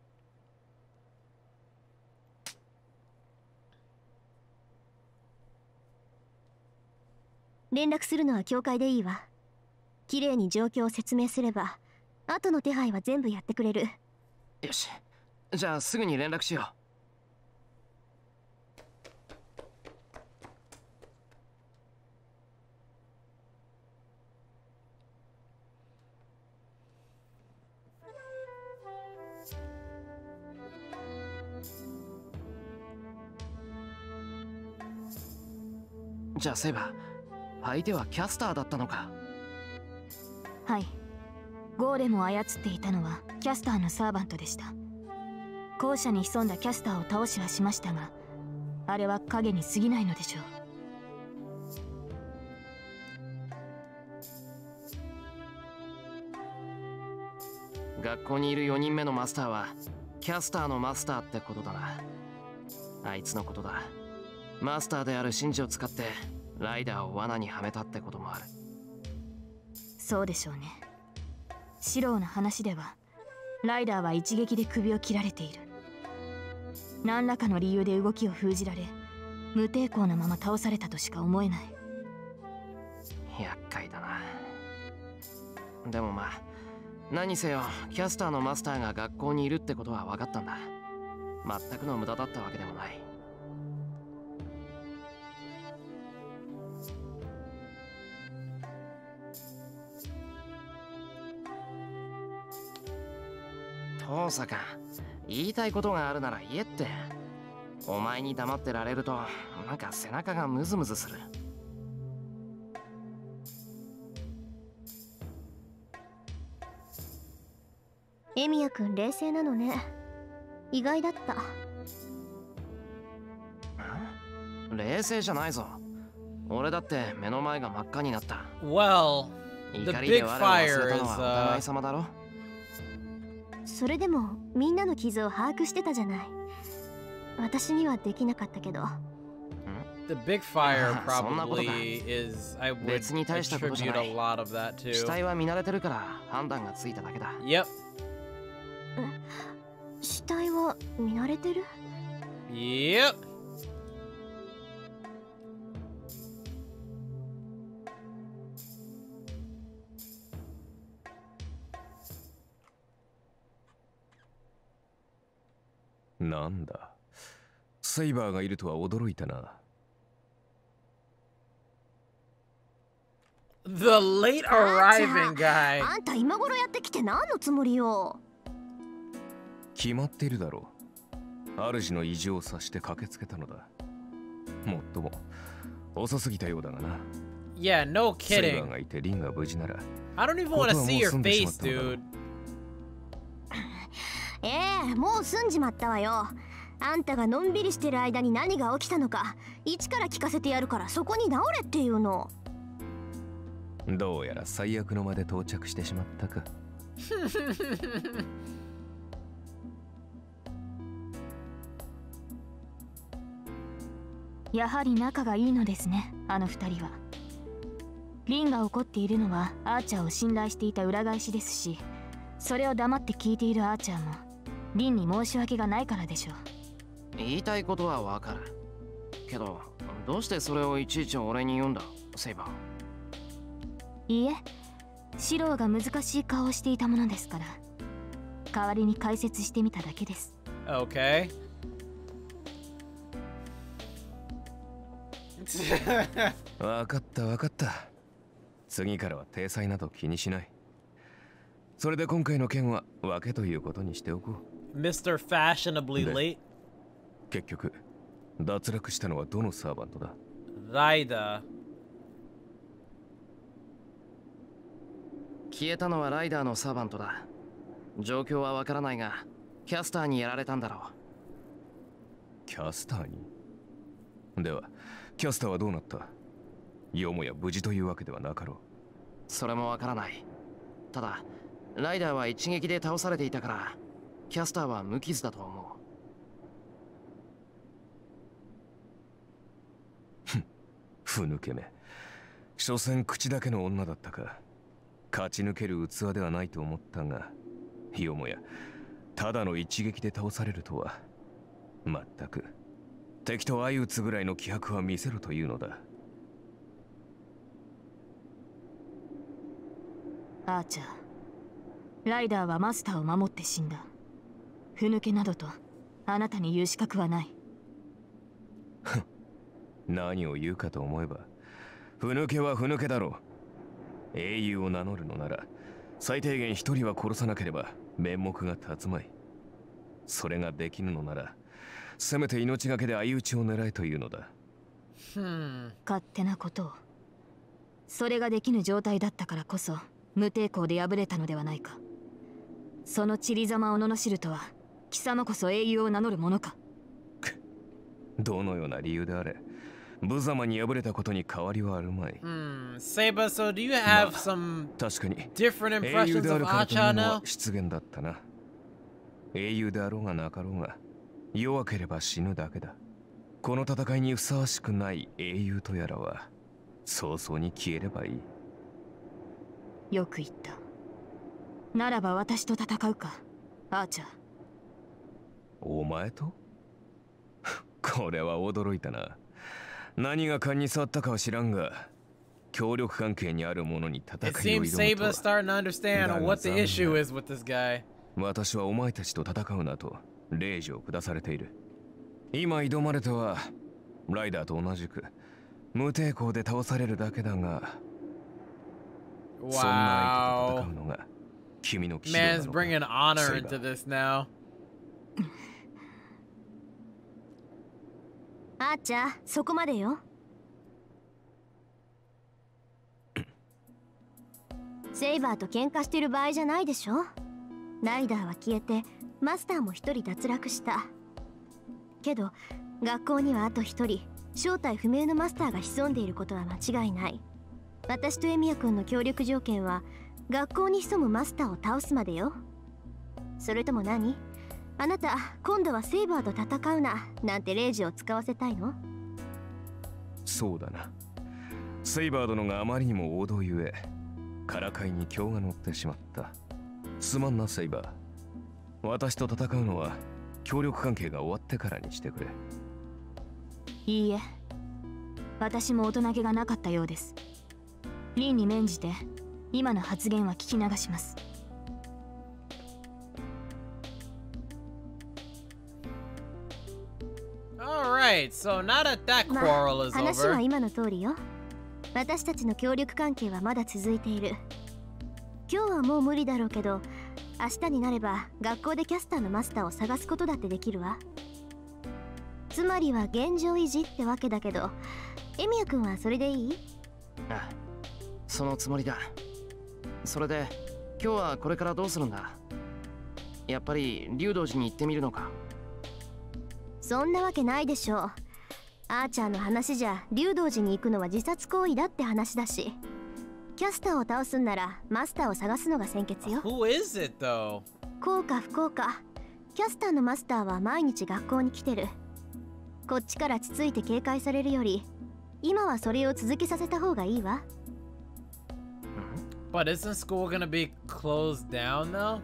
連絡するのは教会でいいわ。綺麗に状況を説明すれば後の手配は全部やってくれる。 よし、じゃあすぐに連絡しよう。じゃあセイバー、相手はキャスターだったのか。 はい、ゴーレムを操っていたのはキャスターのサーバントでした。校舎に潜んだキャスターを倒しはしましたが、あれは影に過ぎないのでしょう。学校にいるよにんめのマスターはキャスターのマスターってことだな。あいつのことだ。マスターであるシンジを使ってライダーを罠にはめたってこともある。 そうでしょうね。シローの話ではライダーは一撃で首を切られている。何らかの理由で動きを封じられ、無抵抗なまま倒されたとしか思えない。 厄介だな。でもまあ何にせよキャスターのマスターが学校にいるってことは分かったんだ。全くの無駄だったわけでもない。トサカ、言いたいことがあるなら言えって。お前に黙ってられるとなんか背中がムズムズする。 エミヤ君冷静なのね。意外だった。 冷静じゃないぞ。俺だって目の前が真っ赤になった。 Well, The big fire is, uh... それでもみんなの傷を把握してたじゃない。私にはできなかったけど。 The big fire probably is, I would attribute a lot of that to. 死体は見慣れてるから判断がついただけだ。 Yep. 死体は見慣れてる？ Yep. なんだ。セイバーがいるとは驚いたな。 The late arriving guy. あんた今頃やってきて何のつもりよ。 決まっているだろう。主の異常を察して駆けつけたのだ。もっとも遅すぎたようだがな。 Yeah, no kidding. セイバーがいてリンが無事なら。 I don't even want to see your face, dude. ええ、もう済んじまったわよ。あんたがのんびりしてる間に何が起きたのか一から聞かせてやるからそこに直れっていうの。 どうやら最悪のまで到着してしまったか。 やはり仲がいいのですね、あの二人は。リンが怒っているのはアーチャーを信頼していた裏返しですし、それを黙って聞いているアーチャーもリンに申し訳がないからでしょう。 言いたいことはわかるけど、どうしてそれをいちいち俺に言うんだ、セイバー。 いいえ、シローが難しい顔をしていたものですから、代わりに解説してみただけです。 Okay. わかったわかった。次からは体裁など気にしない。それで今回の件は分けということにしておこう。 ミスター Fashionably Late。 結局脱落したのはどのサーバントだ？ ライダー。 消えたのはライダーのサーバントだ。状況はわからないが、キャスターにやられたんだろう。 キャスターに？では、キャスターはどうなった？よもや無事というわけではなかろう。 それもわからない。ただ、ライダーは一撃で倒されていたから、キャスターは無傷だと思う。 ふん、ふぬけめ。所詮口だけの女だったか。勝ち抜ける器ではないと思ったが、よもやただの一撃で倒されるとは。まったく敵と相打つぐらいの気迫は見せるというのだ。 アーチャー、ライダーはマスターを守って死んだ。ふぬけなどとあなたに言う資格はない。 何を言うかと思えば、ふぬけはふぬけだろう。英雄を名乗るのなら最低限一人は殺さなければ面目が立つまい。それができぬのならせめて命がけで相打ちを狙えというのだ。 勝手なことを。それができぬ状態だったからこそ無抵抗で敗れたのではないか。その散りざまを罵るとは貴様こそ英雄を名乗るものか。 どのような理由であれ無様に敗れたことに変わりはあるまい。 Hmm. Saber, so do you have some different impressions of Archer now? 失言だったな。英雄であろうがなかろうが弱ければ死ぬだけだ。この戦いにふさわしくない英雄とやらは早々に消えればいい。 よく言った。ならば私と戦うか、アーチャー。 お前と？これは驚いたな。何が勘に触ったかは知らんが、協力関係にある者に戦いを挑むとは。 It seems Saber's starting to understand what the issue is with this guy. 私はお前たちと戦うなと令状を下されている。今挑まれてはライダーと同じく無抵抗で倒されるだけだが、そんな相手と戦うのが君の騎士なのか。 Man's bringing honor into this now. あーちゃん、そこまでよ。セイバーと喧嘩してる場合じゃないでしょ。ライダーは消えてマスターも一人脱落した。けど学校にはあと一人正体不明のマスターが潜んでいることは間違いない。 私とエミヤ君の協力条件は学校に潜むマスターを倒すまでよ。それとも何？あなた今度はセイバーと戦うななんてレイジを使わせたいの？ そうだな。セイバー殿があまりにも王道ゆえからかいに興が乗ってしまった。すまんなセイバー。私と戦うのは協力関係が終わってからにしてくれ。 いいえ、私も大人げがなかったようです。リンに免じて今の発言は聞き流します。 Alright, so now that that quarrel is まあ、話は over. 今の通りよ。私たちの協力関係はまだ続いている。今日はもう無理だろうけど、明日になれば学校でキャスターのマスターを探すことだってできるわ。つまりは現状維持ってわけだけど、エミヤ君はそれでいい？ ああ、そのつもりだ。それで今日はこれからどうするんだ？やっぱり竜道寺に行ってみるのか？ そんなわけないでしょう。アーチャーの話じゃ竜道寺に行くのは自殺行為だって話だし、キャスターを倒すんならマスターを探すのが先決よ。 Who is it though? こうか不幸か、キャスターのマスターは毎日学校に来てる。こっちからつついて警戒されるより今はそれを続けさせた方がいいわ。 But isn't school gonna be closed down though?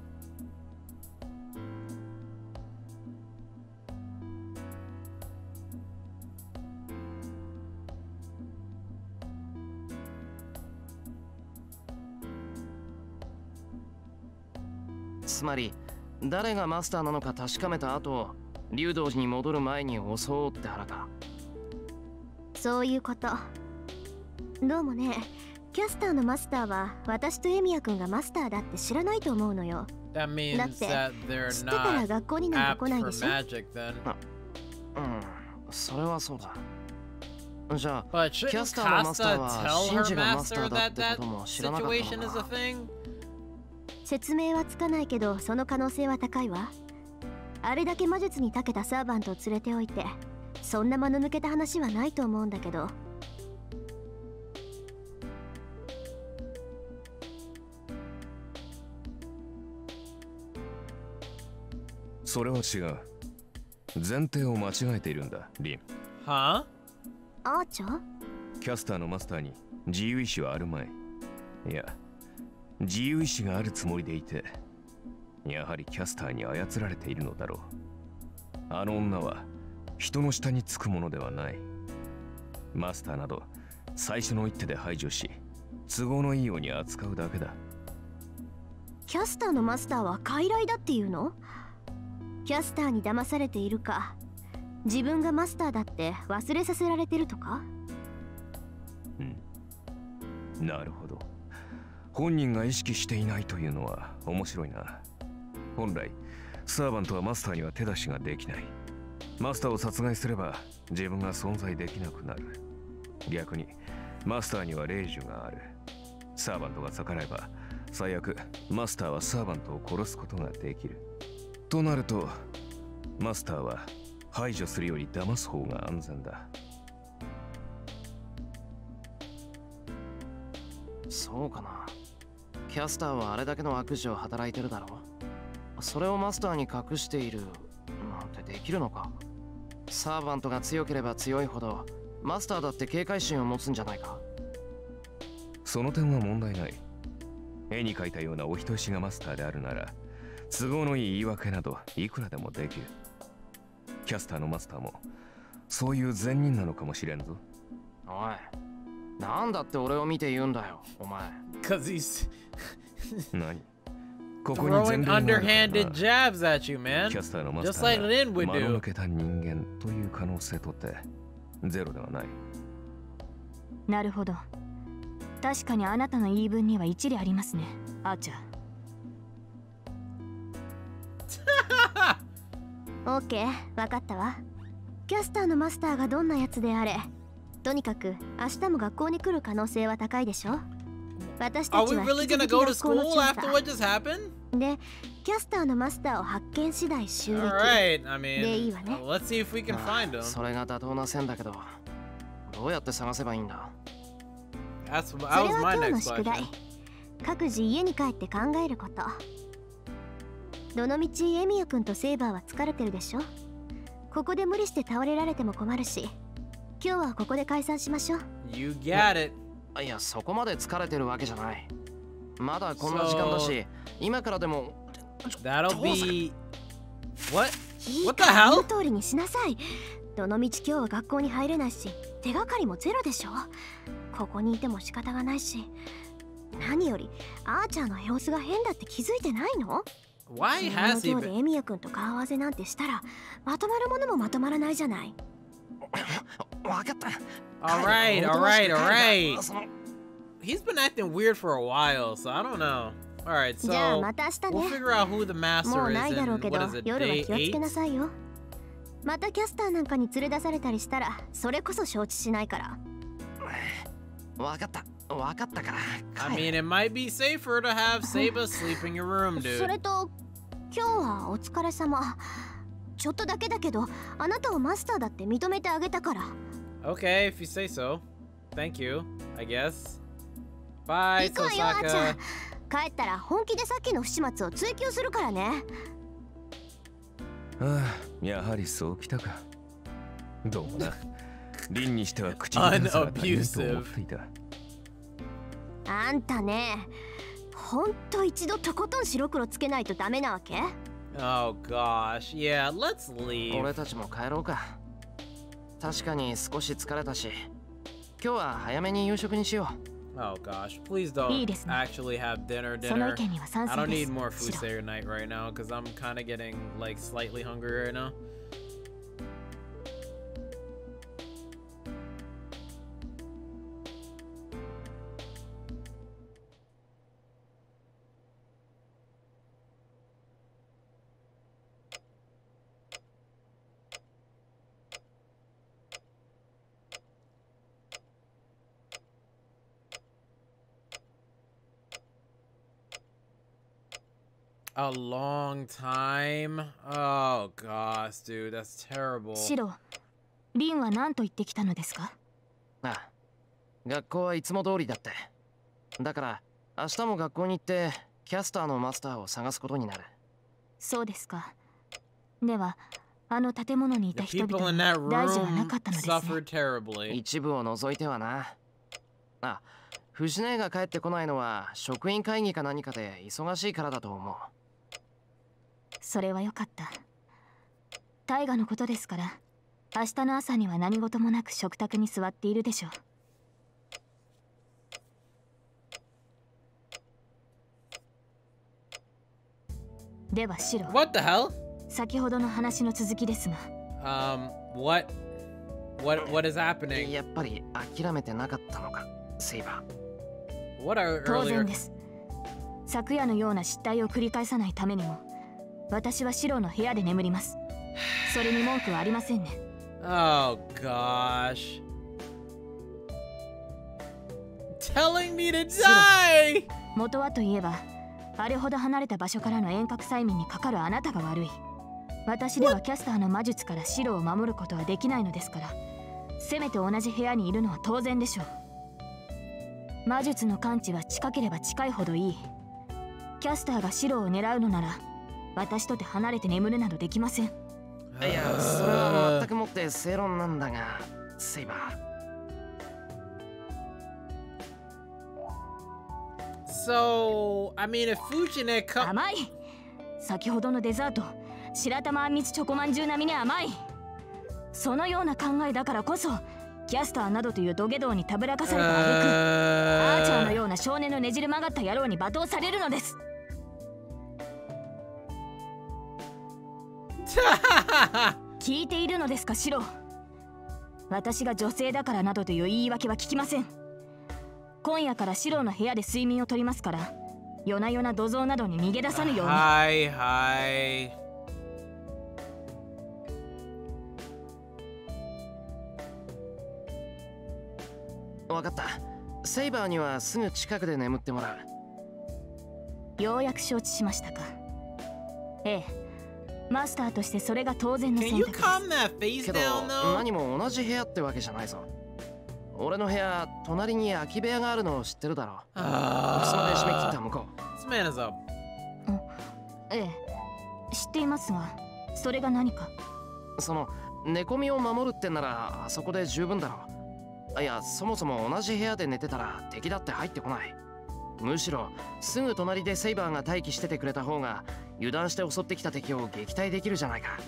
Hmm? つまり誰がマスターなのか確かめた後、竜道寺に戻る前に襲おうって腹か。 そういうこと。どうもね、キャスターのマスターは私とエミヤ君がマスターだって知らないと思うのよ。 That means だって that they're 知ってたら not 学校になんか apt 来ない for でしょ。 magic then. うん、それはそうだ。じゃあ、 But キ shouldn't ャスターのマスター Casa は tell シン her ジがマスタ master ーだっ that て that ことも知らなかった situation の is a かな。 thing? 説明はつかないけどその可能性は高いわ。あれだけ魔術に長けたサーバントを連れておいてそんな間の抜けた話はないと思うんだけど。 それは違う。前提を間違えているんだ、リン。 Huh? アーチャー？ キャスターのマスターに自由意志はあるまい。いや、自由意志があるつもりでいて、やはりキャスターに操られているのだろう。あの女は人の下につくものではない。マスターなど最初の一手で排除し、都合のいいように扱うだけだ。 キャスターのマスターは傀儡だっていうの？キャスターに騙されているか、自分がマスターだって忘れさせられてるとか？ うん、なるほど。本人が意識していないというのは面白いな。本来サーバントはマスターには手出しができない。マスターを殺害すれば自分が存在できなくなる。逆にマスターには霊樹がある。サーバントが逆らえば最悪マスターはサーバントを殺すことができる。となるとマスターは排除するより騙す方が安全だ。 そうかな。キャスターはあれだけの悪事を働いてるだろう。それをマスターに隠しているなんてできるのか。サーバントが強ければ強いほどマスターだって警戒心を持つんじゃないか。 その点は問題ない。絵に描いたようなお人よしがマスターであるなら都合のいい言い訳などいくらでもできる。キャスターのマスターもそういう善人なのかもしれんぞ。 おい、なんだって俺を見て言うんだよ、お前。 Cause he's 何？ここに throwing underhanded jabs at you, man. キャスターのマス Just タ like ー Lin が would 間の do. 抜けた人間という可能性とってゼロではない。 なるほど。確かにあなたの言い分には一理ありますね、アーチャー。 オーケー、分かったわ。キャスターのマスターがどんなやつであれ、とにかく明日も学校に来る可能性は高いでしょ。私た Are ち we は really 引き gonna 続き go to 学校の school 調 after 査 what just happened? で、キャスターのマスターを発見次第襲撃 Alright, I でいい mean, わね。 let's see if we can find him. それが妥当な線だけど、どうやって探せばいいんだ？ That's それ that was は my 今日の next 宿題 question.。 各自家に帰って考えること。どのみちエミヤ君とセイバーは疲れてるでしょ。ここで無理して倒れられても困るし、今日はここで解散しましょう。 You got it. いや、そこまで疲れてるわけじゃない。まだこんな時間だし、今からでも。 That'll be. What? いい What the から hell? 言う通りにしなさい。どのみち今日は学校に入れないし、手がかりもゼロでしょ。ここにいても仕方がないし、何よりアーチャーの様子が変だって気づいてないの？ Why has he 今日で been? エミヤ君と顔合わせなんてしたらまとまるものもまとまらないじゃない。 わかった。 Alright, alright, alright. He's been acting weird for a while, so I don't know. Alright, じゃあ so また明日 we'll ね。 figure out who the もう master ない is だろう in けど what is it, 夜は day 気をつけな eight? さいよ。またキャスターなんかに連れ出されたりしたらそれこそ承知しないから。 わかった。わかったから。 I mean, it might be safer to have Saba sleep in your room, そ dude. れと今日はお疲れ様。ちょっとだけだけどあなたをマスターだって認めてあげたから。 Okay, if you say so. Thank you, I guess. Bye, 行くわよ、あーちゃ Tosaka. ん。帰ったら本気でさっきの不始末を追求するからね。 ああ、やはりそうきたか。どうもな。凛にしては口に出すが大変と思っていた。 あんたね、ほんと一度とことん白黒つけないとダメなわけ？ Oh gosh, yeah, let's leave. 俺たちも帰ろうか。確かに少し疲れたし、今日は早めに夕食にしよう。 Oh gosh, please don't いいですね。 actually have dinner その意 dinner. 見には賛 I 成 don't で need す。 more food シロ Saturday night right now because I'm kind of getting like slightly hungry right now. A long time? Oh gosh, dude, that's terrible. シロ、リンは何と言ってきたのですか？ ああ、学校はいつも通りだって。だから明日も学校に行ってキャスターのマスターを探すことになる。 そうですか。では、あの建物にいた The 人 people 々 in に that 大事はな room かったのですね。 suffered terribly. 一部を除いてはな。あ、藤姉が帰ってこないのは職員会議か何かで忙しいからだと思う。 それはよかった。大河のことですから、明日の朝には何事もなく食卓に座っているでしょう。ではシロ、 What the hell? 先ほどの話の続きですが、 Um, what? What? What is happening? やっぱり諦めてなかったのか、セイバー。 What are 当 earlier? 然です。昨夜のような失態を繰り返さないためにも、私はシロの部屋で眠ります。それに文句はありませんね。 Oh gosh. Telling me to die! 元はといえば、あれほど離れた場所からの遠隔催眠にかかるあなたが悪い。私ではキャスターの魔術からシロを守ることはできないのですから、せめて同じ部屋にいるのは当然でしょう。魔術の感知は近ければ近いほどいい。キャスターがシロを狙うのなら、私とて離れて眠るなどできません。 いや、それは全くもって正論なんだが、セイバー。 So, I mean, if Fujine comes... 甘い。先ほどのデザート、白玉あんみつチョコまんじゅう並みに甘い。そのような考えだからこそ、キャスターなどという土下道にたぶらかされた挙句、アーチャーのような少年のねじれ曲がった野郎に罵倒されるのです。聞いているのですか、シロ。私が女性だからなどという言い訳は聞きません。今夜からシロの部屋で睡眠をとりますから、夜な夜な土蔵などに逃げ出さぬように。 はいはい。 わかった。セイバーにはすぐ近くで眠ってもらう。ようやく承知しましたか。ええ。マスターとしてそれが当然の選択です。 けど何も同じ部屋ってわけじゃないぞ。 俺の部屋、隣に空き部屋があるのを知ってるだろう。それで締め切った向こう。 This man is up. ええ、知っていますが、それが何か。 その寝込みを守るってんならあそこで十分だろう。いや、そもそも同じ部屋で寝てたら敵だって入ってこない。むしろすぐ隣でセイバーが待機しててくれた方が油断して襲ってきた敵を撃退できるじゃないか。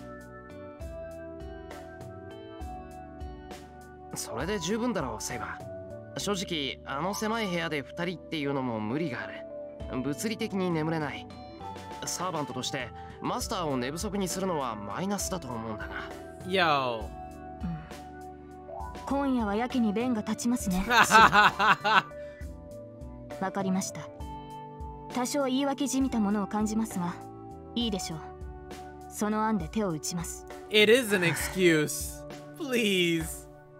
それで十分だろう、セイバー。正直あの狭い部屋でふたりっていうのも無理がある。物理的に眠れない。サーバントとしてマスターを寝不足にするのはマイナスだと思うんだな。 Yo、うん、 今夜はやけに弁が立ちますね。わかりました。多少言い訳じみたものを感じますが、いいでしょう。その案で手を打ちます。 It is an excuse. Please.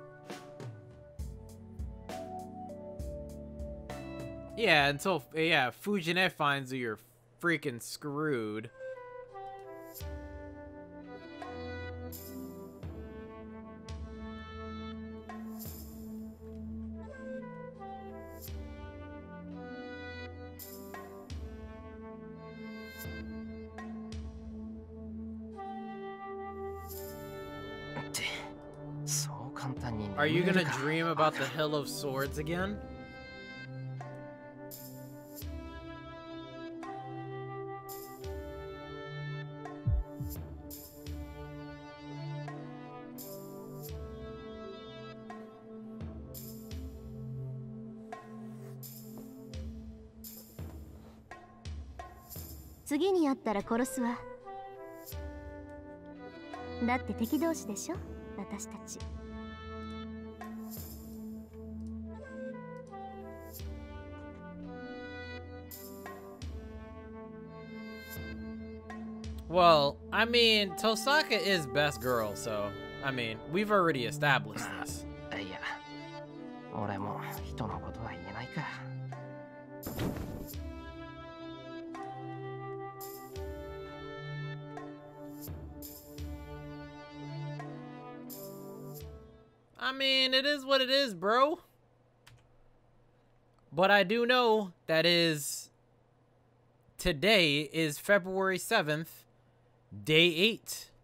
Yeah, until yeah, Fujine finds you, you're freaking screwed. Are you gonna dream about the Hill of Swords again? 「次に会ったら殺すわ。だって敵同士でしょ、私たち。」 Well, I mean, Tosaka is best girl, so, I mean, we've already established this. いや、俺も人のことは言えないか。 I mean, it is what it is, bro. But I do know that is today is February seventh, day eight.